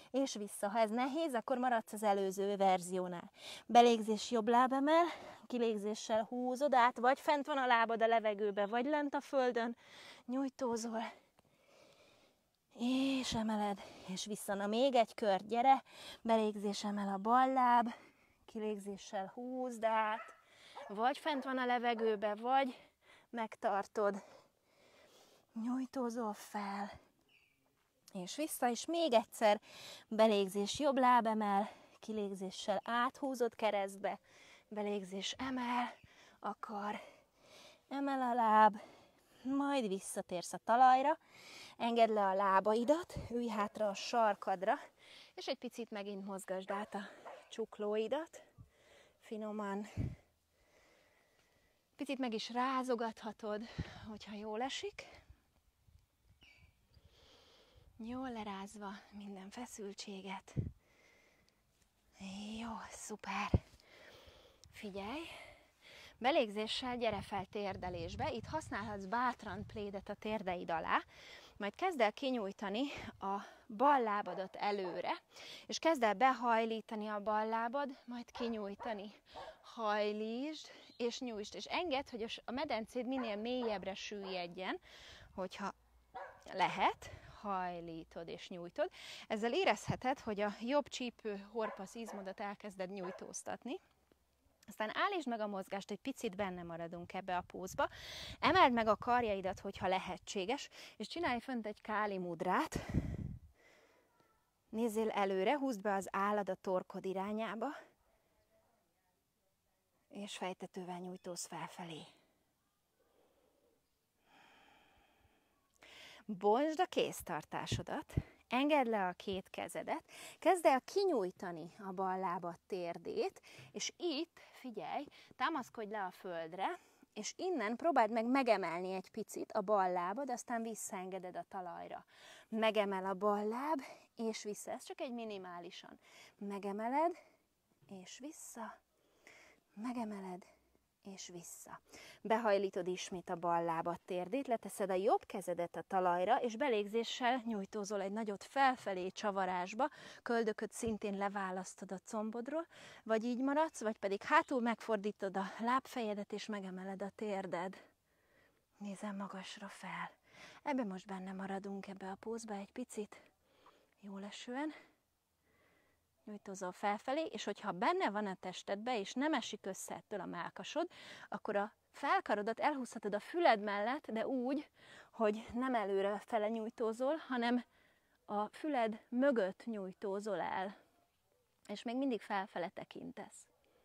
és vissza. Ha ez nehéz, akkor maradsz az előző verziónál. Belégzés, jobb lábemel, kilégzéssel húzod át, vagy fent van a lábad a levegőbe, vagy lent a földön, nyújtózol, és emeled, és vissza. Na még egy kör, gyere, belégzés, emel a bal láb, kilégzéssel húzd át, vagy fent van a levegőbe, vagy megtartod, nyújtózol fel, és vissza, és még egyszer belégzés, jobb lábemel, kilégzéssel áthúzod keresztbe, belégzés, emel, akar, emel a láb, majd visszatérsz a talajra, engedd le a lábaidat, ülj hátra a sarkadra, és egy picit megint mozgasd át a csuklóidat, finoman. Picit meg is rázogathatod, hogyha jól esik. Jól lerázva minden feszültséget. Jó, szuper. Figyelj, belégzéssel gyere fel térdelésbe. Itt használhatsz bátran plédet a térdeid alá, majd kezd el kinyújtani a bal lábadat előre, és kezd el behajlítani a bal lábad, majd kinyújtani. Hajlítsd, és nyújtsd, és engedd, hogy a medencéd minél mélyebbre süllyedjen, hogyha lehet, hajlítod és nyújtod. Ezzel érezheted, hogy a jobb csípő horpasz izmodat elkezded nyújtóztatni. Aztán állítsd meg a mozgást, egy picit benne maradunk ebbe a pózba. Emeld meg a karjaidat, hogyha lehetséges, és csinálj fönt egy káli mudrát. Nézzél előre, húzd be az állad a torkod irányába, és fejtetővel nyújtózz felfelé. Bontsd a kéztartásodat, engedd le a két kezedet, kezd el kinyújtani a bal lábad térdét, és itt, figyelj, támaszkodj le a földre, és innen próbáld meg megemelni egy picit a bal lábad, aztán visszaengeded a talajra. Megemel a bal láb, és vissza. Ez csak egy minimálisan. Megemeled, és vissza. Megemeled, és vissza. Behajlítod ismét a bal lábad térdét, leteszed a jobb kezedet a talajra, és belégzéssel nyújtózol egy nagyot felfelé csavarásba, köldököt szintén leválasztod a combodról, vagy így maradsz, vagy pedig hátul megfordítod a lábfejedet, és megemeled a térded. Nézem magasra fel. Ebbe most benne maradunk, ebbe a pózba egy picit, jól esően. Nyújtózol felfelé, és hogyha benne van a testedbe, és nem esik össze ettől a mellkasod, akkor a felkarodat elhúzhatod a füled mellett, de úgy, hogy nem előre fele nyújtózol, hanem a füled mögött nyújtózol el, és még mindig felfele tekintesz.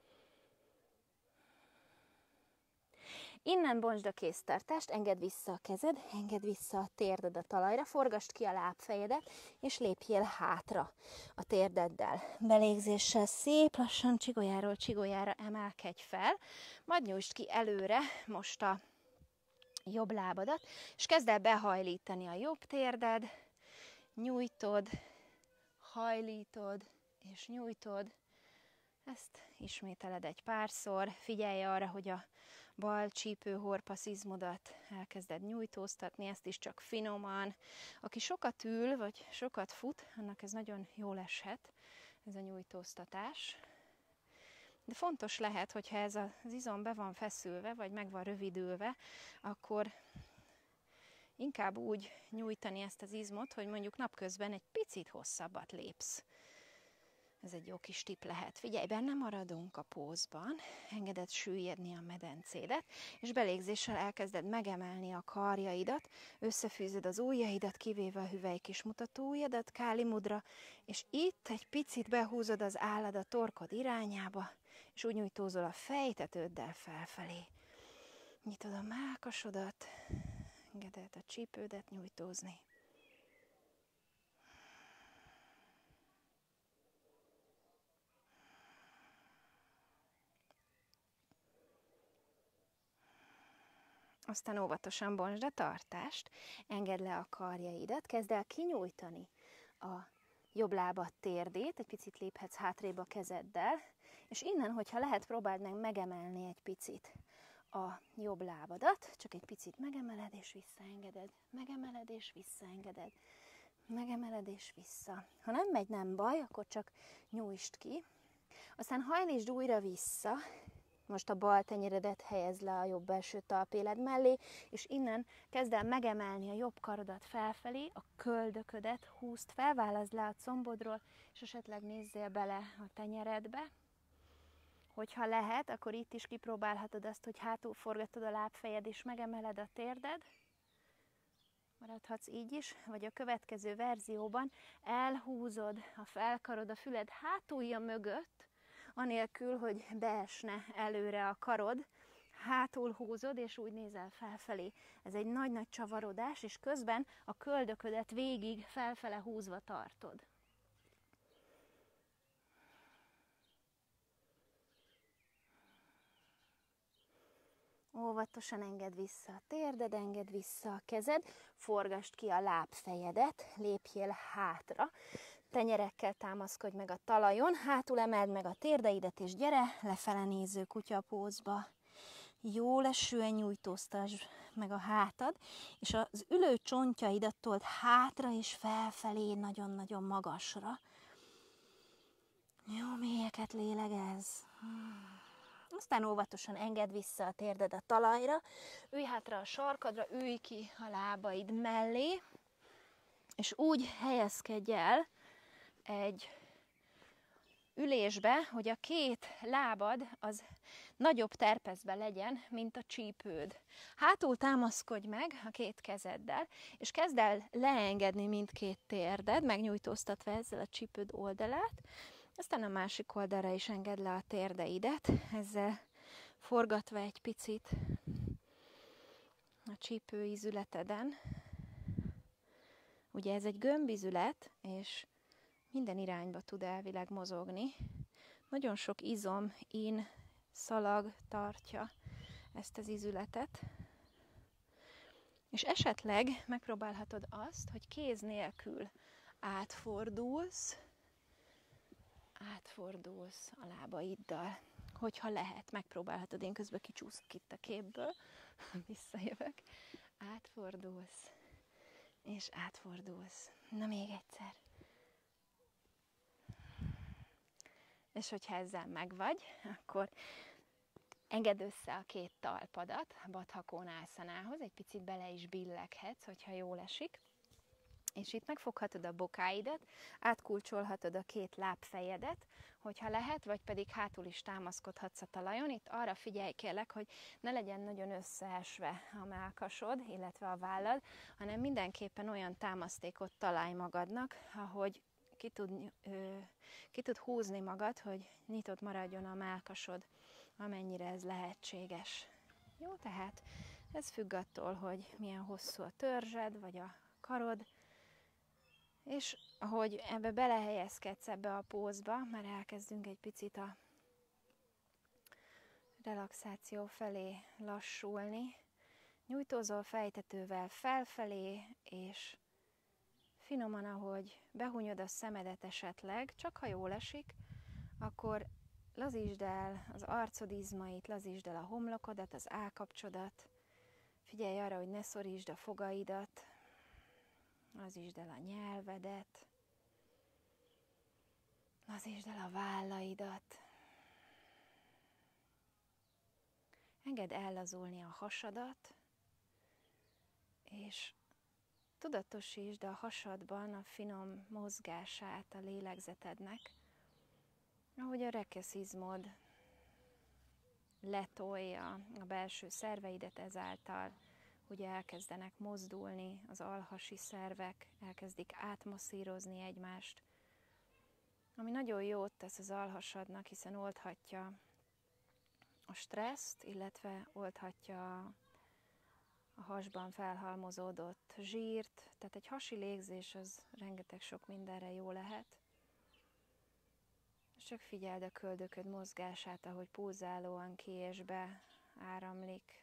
Innen bontsd a kéztartást, engedd vissza a kezed, engedd vissza a térded a talajra, forgasd ki a lábfejedet, és lépjél hátra a térdeddel. Belégzéssel szép lassan csigolyáról csigolyára emelkedj fel, majd nyújtsd ki előre most a jobb lábadat, és kezd el behajlítani a jobb térded, nyújtod, hajlítod, és nyújtod. Ezt ismételed egy párszor, figyelj arra, hogy a bal csípő horpasz izmodat elkezded nyújtóztatni, ezt is csak finoman. Aki sokat ül, vagy sokat fut, annak ez nagyon jól eshet, ez a nyújtóztatás. De fontos lehet, hogyha ez az izom be van feszülve, vagy meg van rövidülve, akkor inkább úgy nyújtani ezt az izmot, hogy mondjuk napközben egy picit hosszabbat lépsz. Ez egy jó kis tipp lehet. Figyelj, benne maradunk a pózban, engeded süllyedni a medencédet, és belégzéssel elkezded megemelni a karjaidat, összefűzöd az ujjaidat, kivéve a hüvely kis mutató ujjadat, káli mudra, és itt egy picit behúzod az állad a torkod irányába, és úgy nyújtózol a fejtetőddel felfelé. Nyitod a mellkasodat, engeded a csípődet nyújtózni. Aztán óvatosan bontsd a tartást, engedd le a karjaidat, kezd el kinyújtani a jobb lábad térdét, egy picit léphetsz hátrébb a kezeddel, és innen, hogyha lehet, próbáld meg megemelni egy picit a jobb lábadat, csak egy picit megemeled és visszaengeded, megemeled és visszaengeded, Megemeled és vissza. Ha nem megy, nem baj, akkor csak nyújtsd ki. Aztán hajlítsd újra vissza. Most a bal tenyeredet helyezd le a jobb belső talpéled mellé, és innen kezd el megemelni a jobb karodat felfelé, a köldöködet húzd fel, válaszd le a combodról, és esetleg nézzél bele a tenyeredbe. Hogyha lehet, akkor itt is kipróbálhatod azt, hogy hátul forgatod a lábfejed, és megemeled a térded. Maradhatsz így is, vagy a következő verzióban elhúzod a felkarod a füled hátulja mögött, anélkül, hogy beesne előre a karod, hátul húzod, és úgy nézel felfelé. Ez egy nagy-nagy csavarodás, és közben a köldöködet végig felfele húzva tartod. Óvatosan engedd vissza a térded, engedd vissza a kezed, forgasd ki a lábfejedet, lépjél hátra, tenyerekkel támaszkodj meg a talajon, hátul emeld meg a térdeidet, és gyere lefele néző kutyapózba. Jó lesően nyújtóztasd meg a hátad, és az ülő csontjaidat told hátra és felfelé nagyon-nagyon magasra. Jó mélyeket lélegezz. Aztán óvatosan engedd vissza a térded a talajra, ülj hátra a sarkadra, ülj ki a lábaid mellé, és úgy helyezkedj el egy ülésbe, hogy a két lábad az nagyobb terpeszbe legyen, mint a csípőd. Hátul támaszkodj meg a két kezeddel, és kezd el leengedni mindkét térded, megnyújtóztatva ezzel a csípőd oldalát, aztán a másik oldalra is engedd le a térdeidet, ezzel forgatva egy picit a csípőizületeden. Ugye ez egy gömbizület, és minden irányba tud elvileg mozogni. Nagyon sok izom, ín, szalag tartja ezt az izületet. És esetleg megpróbálhatod azt, hogy kéz nélkül átfordulsz, átfordulsz a lábaiddal. Hogyha lehet, megpróbálhatod, én közben kicsúszok itt a képből, visszajövök, átfordulsz, és átfordulsz. Na még egyszer. És hogyha ezzel megvagy, akkor engedd össze a két talpadat a Baddha Konászanához, egy picit bele is billeghetsz, hogyha jól esik. És itt megfoghatod a bokáidat, átkulcsolhatod a két lábfejedet, hogyha lehet, vagy pedig hátul is támaszkodhatsz a talajon. Itt arra figyelj kérlek, hogy ne legyen nagyon összeesve a mellkasod, illetve a vállad, hanem mindenképpen olyan támasztékot találj magadnak, ahogy ki tud, ö, ki tud húzni magad, hogy nyitott maradjon a mellkasod, amennyire ez lehetséges. Jó, tehát ez függ attól, hogy milyen hosszú a törzsed, vagy a karod, és ahogy ebbe belehelyezkedsz ebbe a pózba, már elkezdünk egy picit a relaxáció felé lassulni. Nyújtózol fejtetővel felfelé, és finoman, ahogy behunyod a szemedet esetleg, csak ha jól esik, akkor lazítsd el az arcod izmait, lazítsd el a homlokodat, az állkapcsodat, figyelj arra, hogy ne szorítsd a fogaidat, lazítsd el a nyelvedet, lazítsd el a vállaidat, engedd ellazulni a hasadat, és tudatosítsd a hasadban a finom mozgását a lélegzetednek, ahogy a rekeszizmod letolja a belső szerveidet ezáltal, ugye elkezdenek mozdulni az alhasi szervek, elkezdik átmasszírozni egymást, ami nagyon jót tesz az alhasadnak, hiszen oldhatja a stresszt, illetve oldhatja a hasban felhalmozódott zsírt, tehát egy hasi légzés az rengeteg sok mindenre jó lehet. És csak figyeld a köldököd mozgását, ahogy pulzálóan ki és be áramlik.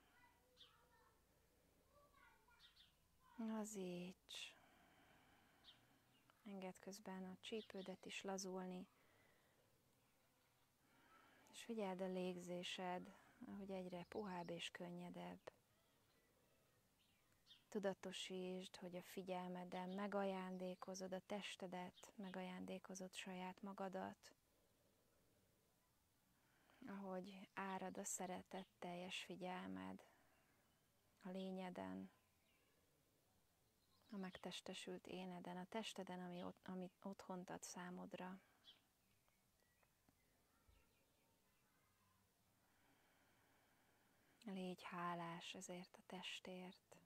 Lazíts. Engedd közben a csípődet is lazulni. És figyeld a légzésed, ahogy egyre puhább és könnyedebb. tudatosítsd, hogy a figyelmeden megajándékozod a testedet, megajándékozod saját magadat, ahogy árad a szeretetteljes figyelmed a lényeden, a megtestesült éneden, a testeden, ami, ott, ami otthont ad számodra. Légy hálás ezért a testért.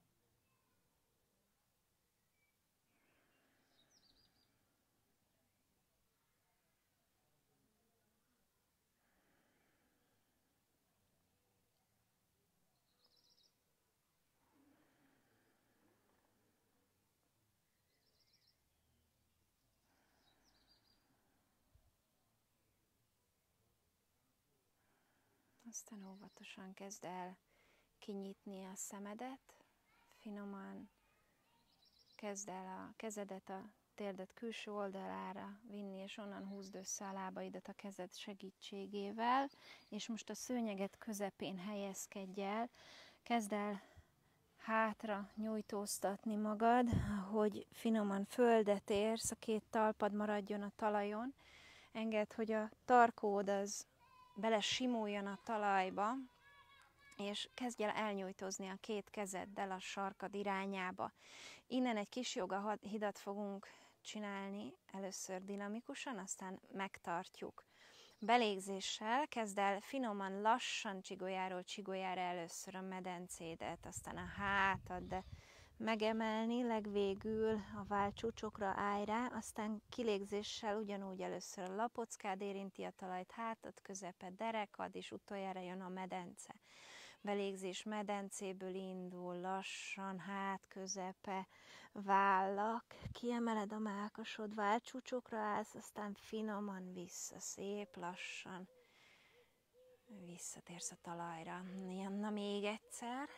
Aztán óvatosan kezd el kinyitni a szemedet, finoman kezd el a kezedet a térdet külső oldalára vinni, és onnan húzd össze a lábaidat a kezed segítségével, és most a szőnyeget közepén helyezkedj el, kezd el hátra nyújtóztatni magad, hogy finoman földet érsz, a két talpad maradjon a talajon, engedd, hogy a tarkód az bele simuljon a talajba, és kezdj el elnyújtózni a két kezeddel a sarkad irányába. Innen egy kis joga hidat fogunk csinálni, először dinamikusan, aztán megtartjuk. Belégzéssel kezd el finoman, lassan csigolyáról csigolyára először a medencédet, aztán a hátad, de megemelni, legvégül a vállcsúcsokra állj rá, aztán kilégzéssel ugyanúgy először a lapockád érinti a talajt, hátad, közepe, derekad, és utoljára jön a medence. Belégzés medencéből indul, lassan, hát, közepe, vállak, kiemeled a mellkasod, vállcsúcsokra állsz, aztán finoman vissza, szép lassan visszatérsz a talajra. Na még egyszer,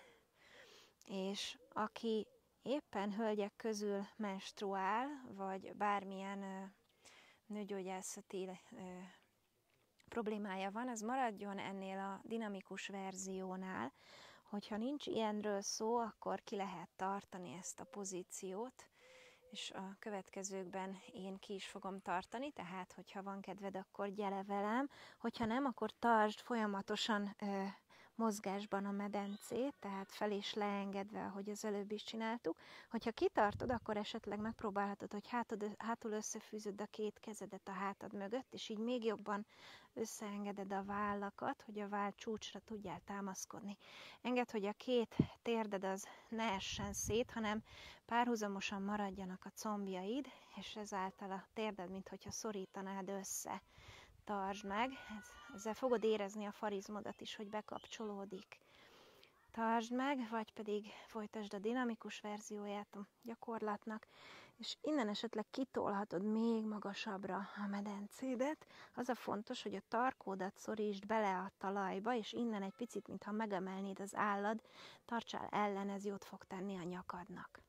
és aki éppen hölgyek közül menstruál, vagy bármilyen ö, nőgyógyászati ö, problémája van, az maradjon ennél a dinamikus verziónál. Hogyha nincs ilyenről szó, akkor ki lehet tartani ezt a pozíciót, és a következőkben én ki is fogom tartani, tehát hogyha van kedved, akkor gyere velem, hogyha nem, akkor tartsd folyamatosan ö, mozgásban a medencét, tehát fel és leengedve, ahogy az előbb is csináltuk. Hogyha kitartod, akkor esetleg megpróbálhatod, hogy hátad, hátul összefűzöd a két kezedet a hátad mögött, és így még jobban összeengeded a vállakat, hogy a váll csúcsra tudjál támaszkodni. Engedd, hogy a két térded az ne essen szét, hanem párhuzamosan maradjanak a combjaid, és ezáltal a térded, minthogyha szorítanád össze. Tartsd meg, ezzel fogod érezni a farizmodat is, hogy bekapcsolódik. Tartsd meg, vagy pedig folytasd a dinamikus verzióját a gyakorlatnak, és innen esetleg kitolhatod még magasabbra a medencédet. Az a fontos, hogy a tarkódat szorítsd bele a talajba, és innen egy picit, mintha megemelnéd az állad, tartsál ellen, ez jót fog tenni a nyakadnak.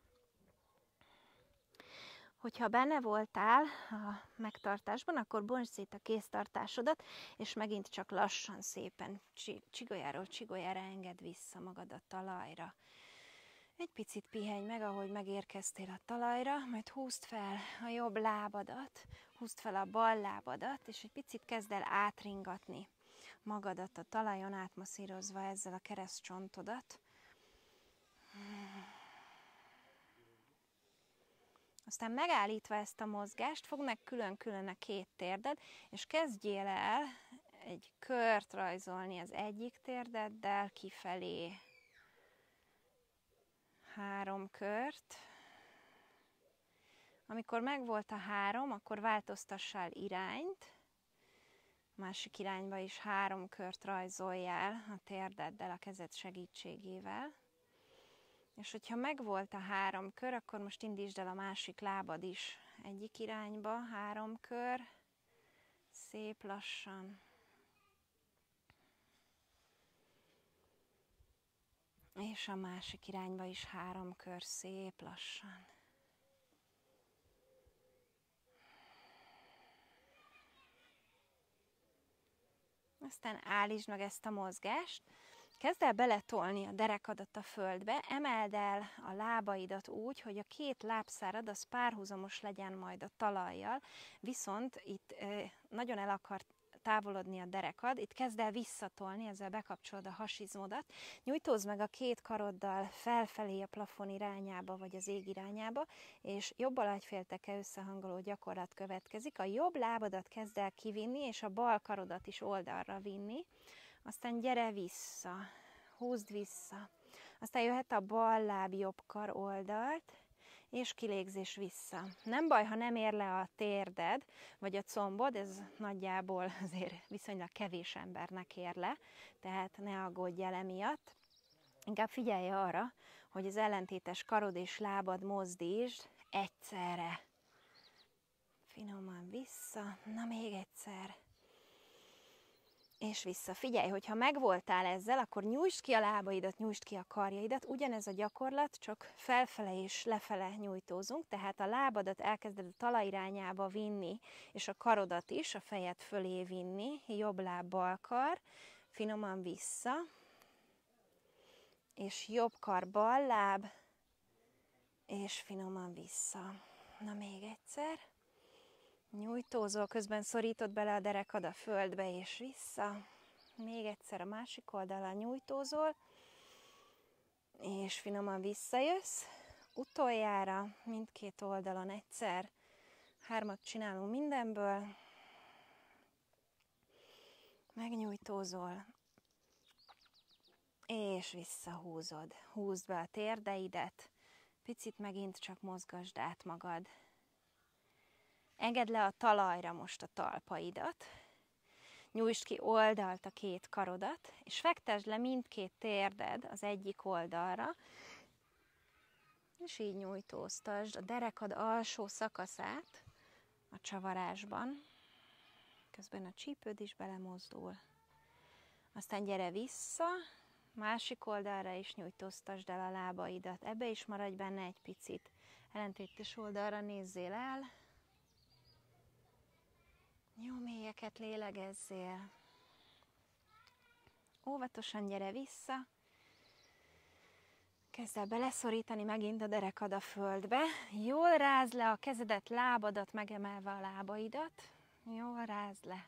Hogyha benne voltál a megtartásban, akkor bontsd szét a kéztartásodat, és megint csak lassan, szépen csigolyáról csigolyára engedd vissza magad a talajra. Egy picit pihenj meg, ahogy megérkeztél a talajra, majd húzd fel a jobb lábadat, húzd fel a bal lábadat, és egy picit kezd el átringatni magadat a talajon, átmasszírozva ezzel a keresztcsontodat. Aztán megállítva ezt a mozgást, fogd meg külön-külön a két térded, és kezdjél el egy kört rajzolni az egyik térdeddel kifelé. Három kört. Amikor megvolt a három, akkor változtassál irányt. Másik irányba is három kört rajzoljál a térdeddel, a kezed segítségével. És hogyha megvolt a három kör, akkor most indítsd el a másik lábad is egyik irányba, három kör, szép lassan. És a másik irányba is három kör, szép lassan. Aztán állítsd meg ezt a mozgást, Kezd el beletolni a derekadat a földbe, emeld el a lábaidat úgy, hogy a két lábszárad az párhuzamos legyen majd a talajjal, viszont itt nagyon el akar távolodni a derekad, itt kezd el visszatolni, ezzel bekapcsolod a hasizmodat, nyújtózd meg a két karoddal felfelé a plafon irányába, vagy az ég irányába, és jobb agyfélteke összehangoló gyakorlat következik. A jobb lábadat kezd el kivinni, és a bal karodat is oldalra vinni, aztán gyere vissza, húzd vissza, aztán jöhet a bal láb jobb kar oldalt, és kilégzés vissza. Nem baj, ha nem ér le a térded, vagy a combod, ez nagyjából azért viszonylag kevés embernek ér le, tehát ne aggódj el emiatt. Inkább figyelj arra, hogy az ellentétes karod és lábad mozdítsd egyszerre. Finoman vissza, na még egyszer. És vissza. Figyelj, hogyha megvoltál ezzel, akkor nyújtsd ki a lábaidat, nyújtsd ki a karjaidat. Ugyanez a gyakorlat, csak felfele és lefele nyújtózunk, tehát a lábadat elkezded a talaj irányába vinni, és a karodat is a fejed fölé vinni, jobb láb, bal kar, finoman vissza, és jobb kar, bal láb, és finoman vissza. Na még egyszer. Nyújtózol, közben szorítod bele a derekad a földbe és vissza. Még egyszer a másik oldalon nyújtózol, és finoman visszajössz. Utoljára mindkét oldalon egyszer. Hármat csinálunk mindenből. Megnyújtózol, és visszahúzod. Húzd be a térdeidet, picit megint csak mozgasd át magad. Engedd le a talajra most a talpaidat, nyújtsd ki oldalt a két karodat, és fektesd le mindkét térded az egyik oldalra, és így nyújtóztasd a derekad alsó szakaszát a csavarásban, közben a csípőd is belemozdul. Aztán gyere vissza, másik oldalra is nyújtóztasd el a lábaidat, ebbe is maradj benne egy picit, ellentétes oldalra nézzél el. Jó mélyeket lélegezzél. Óvatosan gyere vissza. Kezd el beleszorítani megint a derekad a földbe. Jól rázd le a kezedet, lábadat, megemelve a lábaidat. Jól rázd le.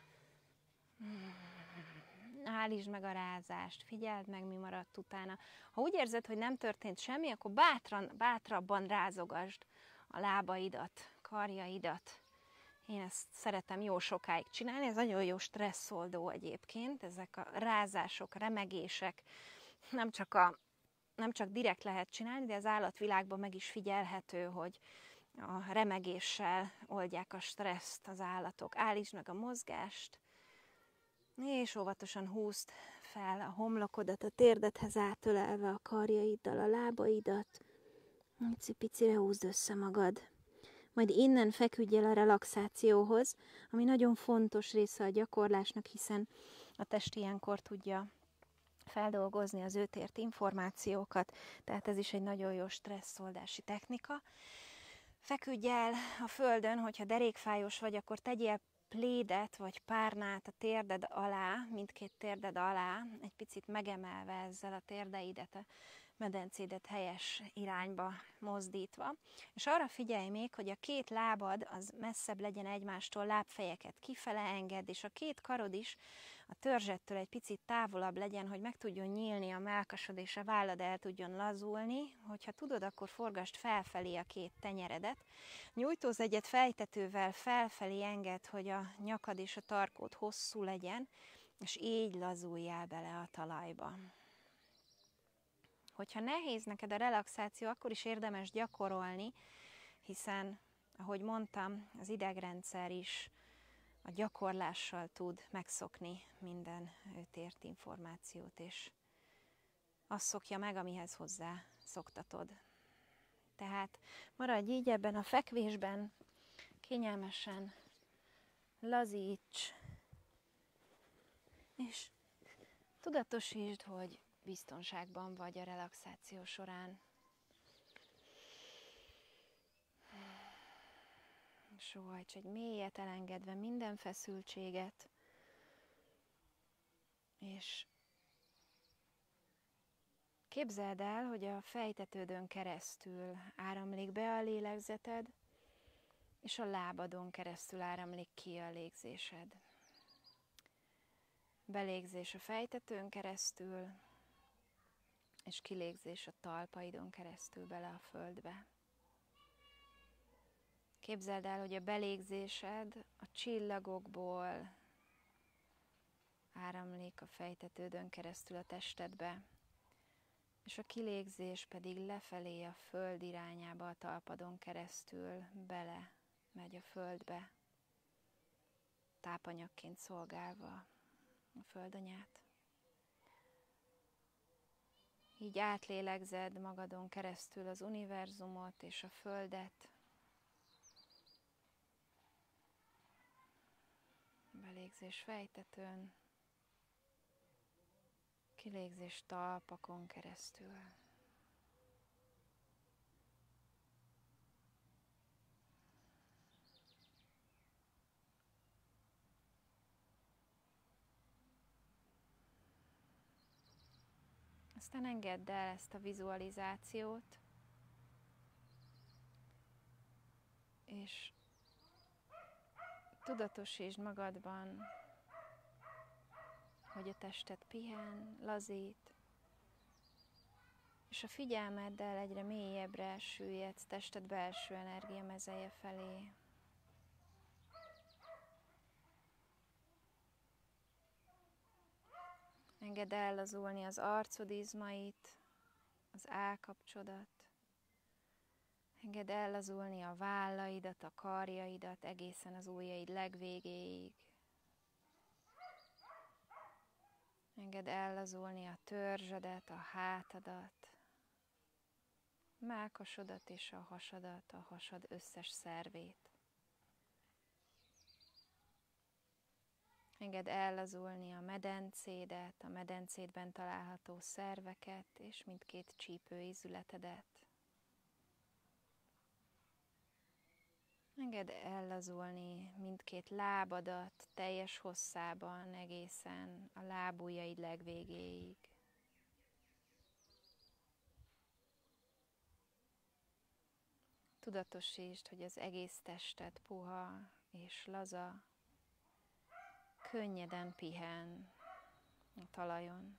Állítsd meg a rázást, figyeld meg, mi maradt utána. Ha úgy érzed, hogy nem történt semmi, akkor bátran, bátrabban rázogasd a lábaidat, karjaidat. Én ezt szeretem jó sokáig csinálni, ez nagyon jó stresszoldó egyébként, ezek a rázások, remegések, nem csak, a, nem csak direkt lehet csinálni, de az állatvilágban meg is figyelhető, hogy a remegéssel oldják a stresszt az állatok. Állítsd meg a mozgást, és óvatosan húzd fel a homlokodat, a térdedhez átölelve a karjaiddal, a lábaidat, pici-picire húzd össze magad. Majd innen feküdj el a relaxációhoz, ami nagyon fontos része a gyakorlásnak, hiszen a test ilyenkor tudja feldolgozni az őt ért információkat, tehát ez is egy nagyon jó stresszoldási technika. Feküdj el a földön, hogyha derékfájós vagy, akkor tegyél plédet vagy párnát a térded alá, mindkét térded alá, egy picit megemelve ezzel a térdeidet, a medencédet helyes irányba mozdítva. És arra figyelj még, hogy a két lábad az messzebb legyen egymástól, lábfejeket kifele engedd, és a két karod is a törzsettől egy picit távolabb legyen, hogy meg tudjon nyílni a mellkasod, és a vállad el tudjon lazulni. Hogyha tudod, akkor forgasd felfelé a két tenyeredet. Nyújtózz egyet fejtetővel felfelé, engedd, hogy a nyakad és a tarkód hosszú legyen, és így lazuljál bele a talajba. Hogyha nehéz neked a relaxáció, akkor is érdemes gyakorolni, hiszen, ahogy mondtam, az idegrendszer is a gyakorlással tud megszokni minden őt ért információt, és azt szokja meg, amihez hozzá szoktatod. Tehát maradj így ebben a fekvésben, kényelmesen, lazíts, és tudatosítsd, hogy biztonságban vagy a relaxáció során. Sóhajts egy mélyet, elengedve minden feszültséget, és Képzeld el, hogy a fejtetődön keresztül áramlik be a lélegzeted, és a lábadon keresztül áramlik ki a légzésed. Belégzés a fejtetőn keresztül, és kilégzés a talpaidon keresztül bele a földbe. Képzeld el, hogy a belégzésed a csillagokból áramlik a fejtetődön keresztül a testedbe, és a kilégzés pedig lefelé a föld irányába a talpadon keresztül bele megy a földbe, tápanyagként szolgálva a földanyát. Így átlélegzed magadon keresztül az univerzumot és a földet. Belégzés fejtetőn, kilégzés talpakon keresztül. Aztán engedd el ezt a vizualizációt, és tudatosítsd magadban, hogy a tested pihen, lazít, és a figyelmeddel egyre mélyebbre süllyedsz tested belső energiamezeje felé. Engedd ellazulni az arcod izmait, az állkapcsodat. Engedd ellazulni a vállaidat, a karjaidat, egészen az ujjaid legvégéig. Engedd ellazulni a törzsedet, a hátadat, a mellkasodat és a hasadat, a hasad összes szervét. Engedd ellazulni a medencédet, a medencédben található szerveket és mindkét csípőizületedet. Engedd ellazulni mindkét lábadat teljes hosszában, egészen a lábujjaid legvégéig. Tudatosítsd, hogy az egész tested puha és laza, könnyeden pihen a talajon.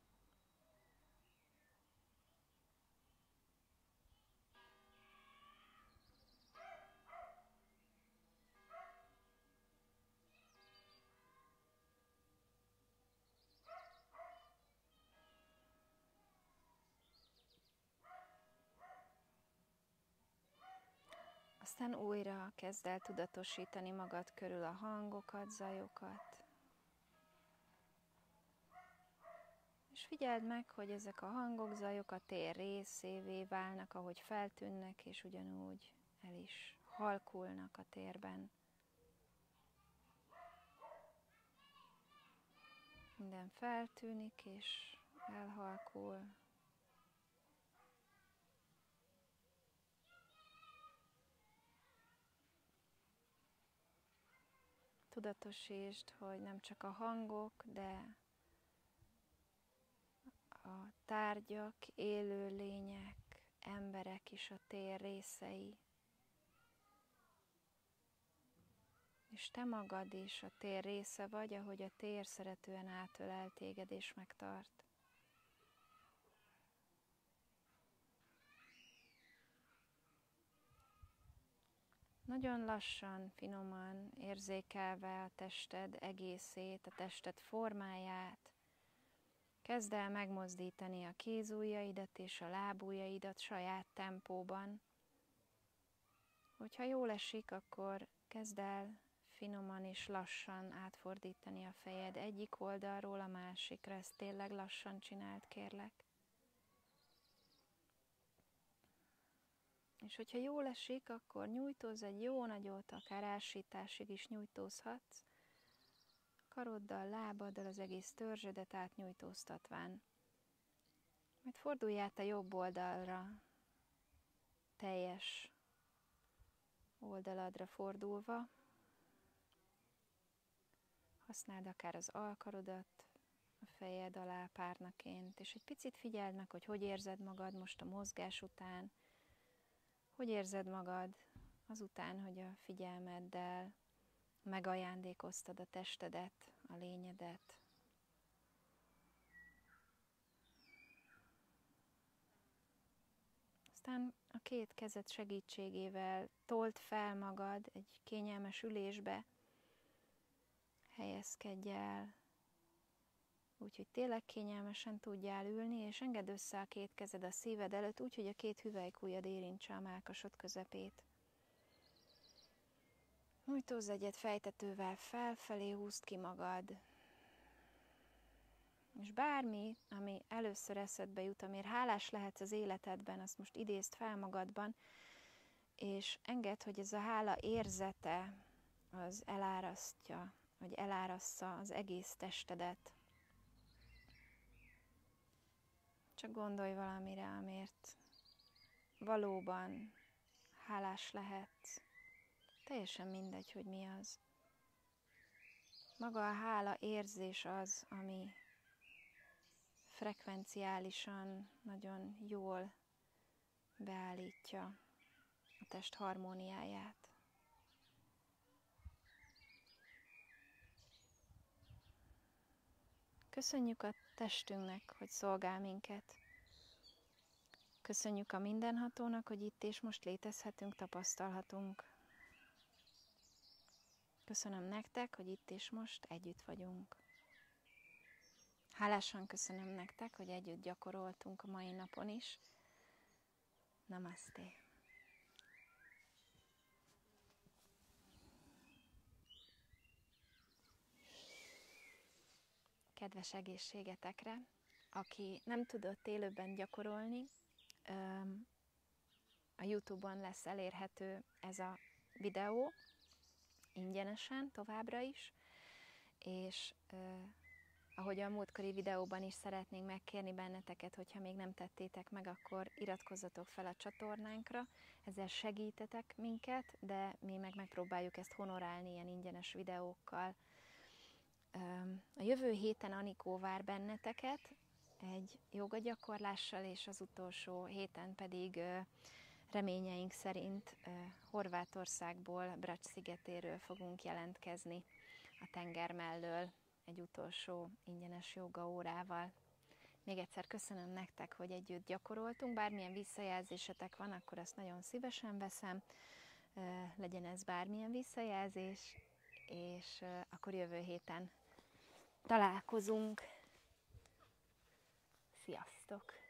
Aztán újra kezd el tudatosítani magad körül a hangokat, zajokat. És figyeld meg, hogy ezek a hangok, zajok a tér részévé válnak, ahogy feltűnnek, és ugyanúgy el is halkulnak a térben. Minden feltűnik és elhalkul. Tudatosítsd, hogy nem csak a hangok, de a tárgyak, élőlények, emberek is a tér részei. És te magad is a tér része vagy, ahogy a tér szeretően átölel téged és megtart. Nagyon lassan, finoman érzékelve a tested egészét, a tested formáját, kezd el megmozdítani a kézujjaidat és a lábujjaidat saját tempóban. Hogyha jól esik, akkor kezd el finoman és lassan átfordítani a fejed egyik oldalról a másikra. Ezt tényleg lassan csináld, kérlek. És hogyha jól esik, akkor nyújtózz egy jó nagyot, akár ásításig is nyújtózhatsz. Karoddal, lábaddal az egész törzsedet átnyújtóztatván. Majd fordulj át a jobb oldalra, teljes oldaladra fordulva. Használd akár az alkarodat, a fejed alá párnaként, és egy picit figyeld meg, hogy hogy érzed magad most a mozgás után, hogy érzed magad azután, hogy a figyelmeddel megajándékoztad a testedet, a lényedet. Aztán a két kezed segítségével told fel magad egy kényelmes ülésbe, helyezkedj el, úgyhogy tényleg kényelmesen tudjál ülni, és engedd össze a két kezed a szíved előtt, úgy, hogy a két hüvelykujjad érintse a mellkasod közepét. Nyújtózz egyet fejtetővel felfelé, húzd ki magad, és bármi, ami először eszedbe jut, amért hálás lehetsz az életedben, azt most idézd fel magadban, és engedd, hogy ez a hála érzete az elárasztja, vagy elárassza az egész testedet. Csak gondolj valamire, amért valóban hálás lehetsz. Teljesen mindegy, hogy mi az. Maga a hála érzés az, ami frekvenciálisan nagyon jól beállítja a test harmóniáját. Köszönjük a testünknek, hogy szolgál minket. Köszönjük a mindenhatónak, hogy itt és most létezhetünk, tapasztalhatunk. Köszönöm nektek, hogy itt és most együtt vagyunk. Hálásan köszönöm nektek, hogy együtt gyakoroltunk a mai napon is. Namaste. Kedves egészségetekre! Aki nem tudott élőben gyakorolni, a YouTube-on lesz elérhető ez a videó, ingyenesen továbbra is, és ahogy a múltkori videóban is szeretnénk megkérni benneteket, hogyha még nem tettétek meg, akkor iratkozzatok fel a csatornánkra, ezzel segítetek minket, de mi meg megpróbáljuk ezt honorálni ilyen ingyenes videókkal. A jövő héten Anikó vár benneteket egy jogagyakorlással, és az utolsó héten pedig reményeink szerint Horvátországból, Brač szigetéről fogunk jelentkezni a tenger mellől egy utolsó ingyenes joga órával. Még egyszer köszönöm nektek, hogy együtt gyakoroltunk, bármilyen visszajelzésetek van, akkor azt nagyon szívesen veszem, legyen ez bármilyen visszajelzés, és akkor jövő héten találkozunk. Sziasztok!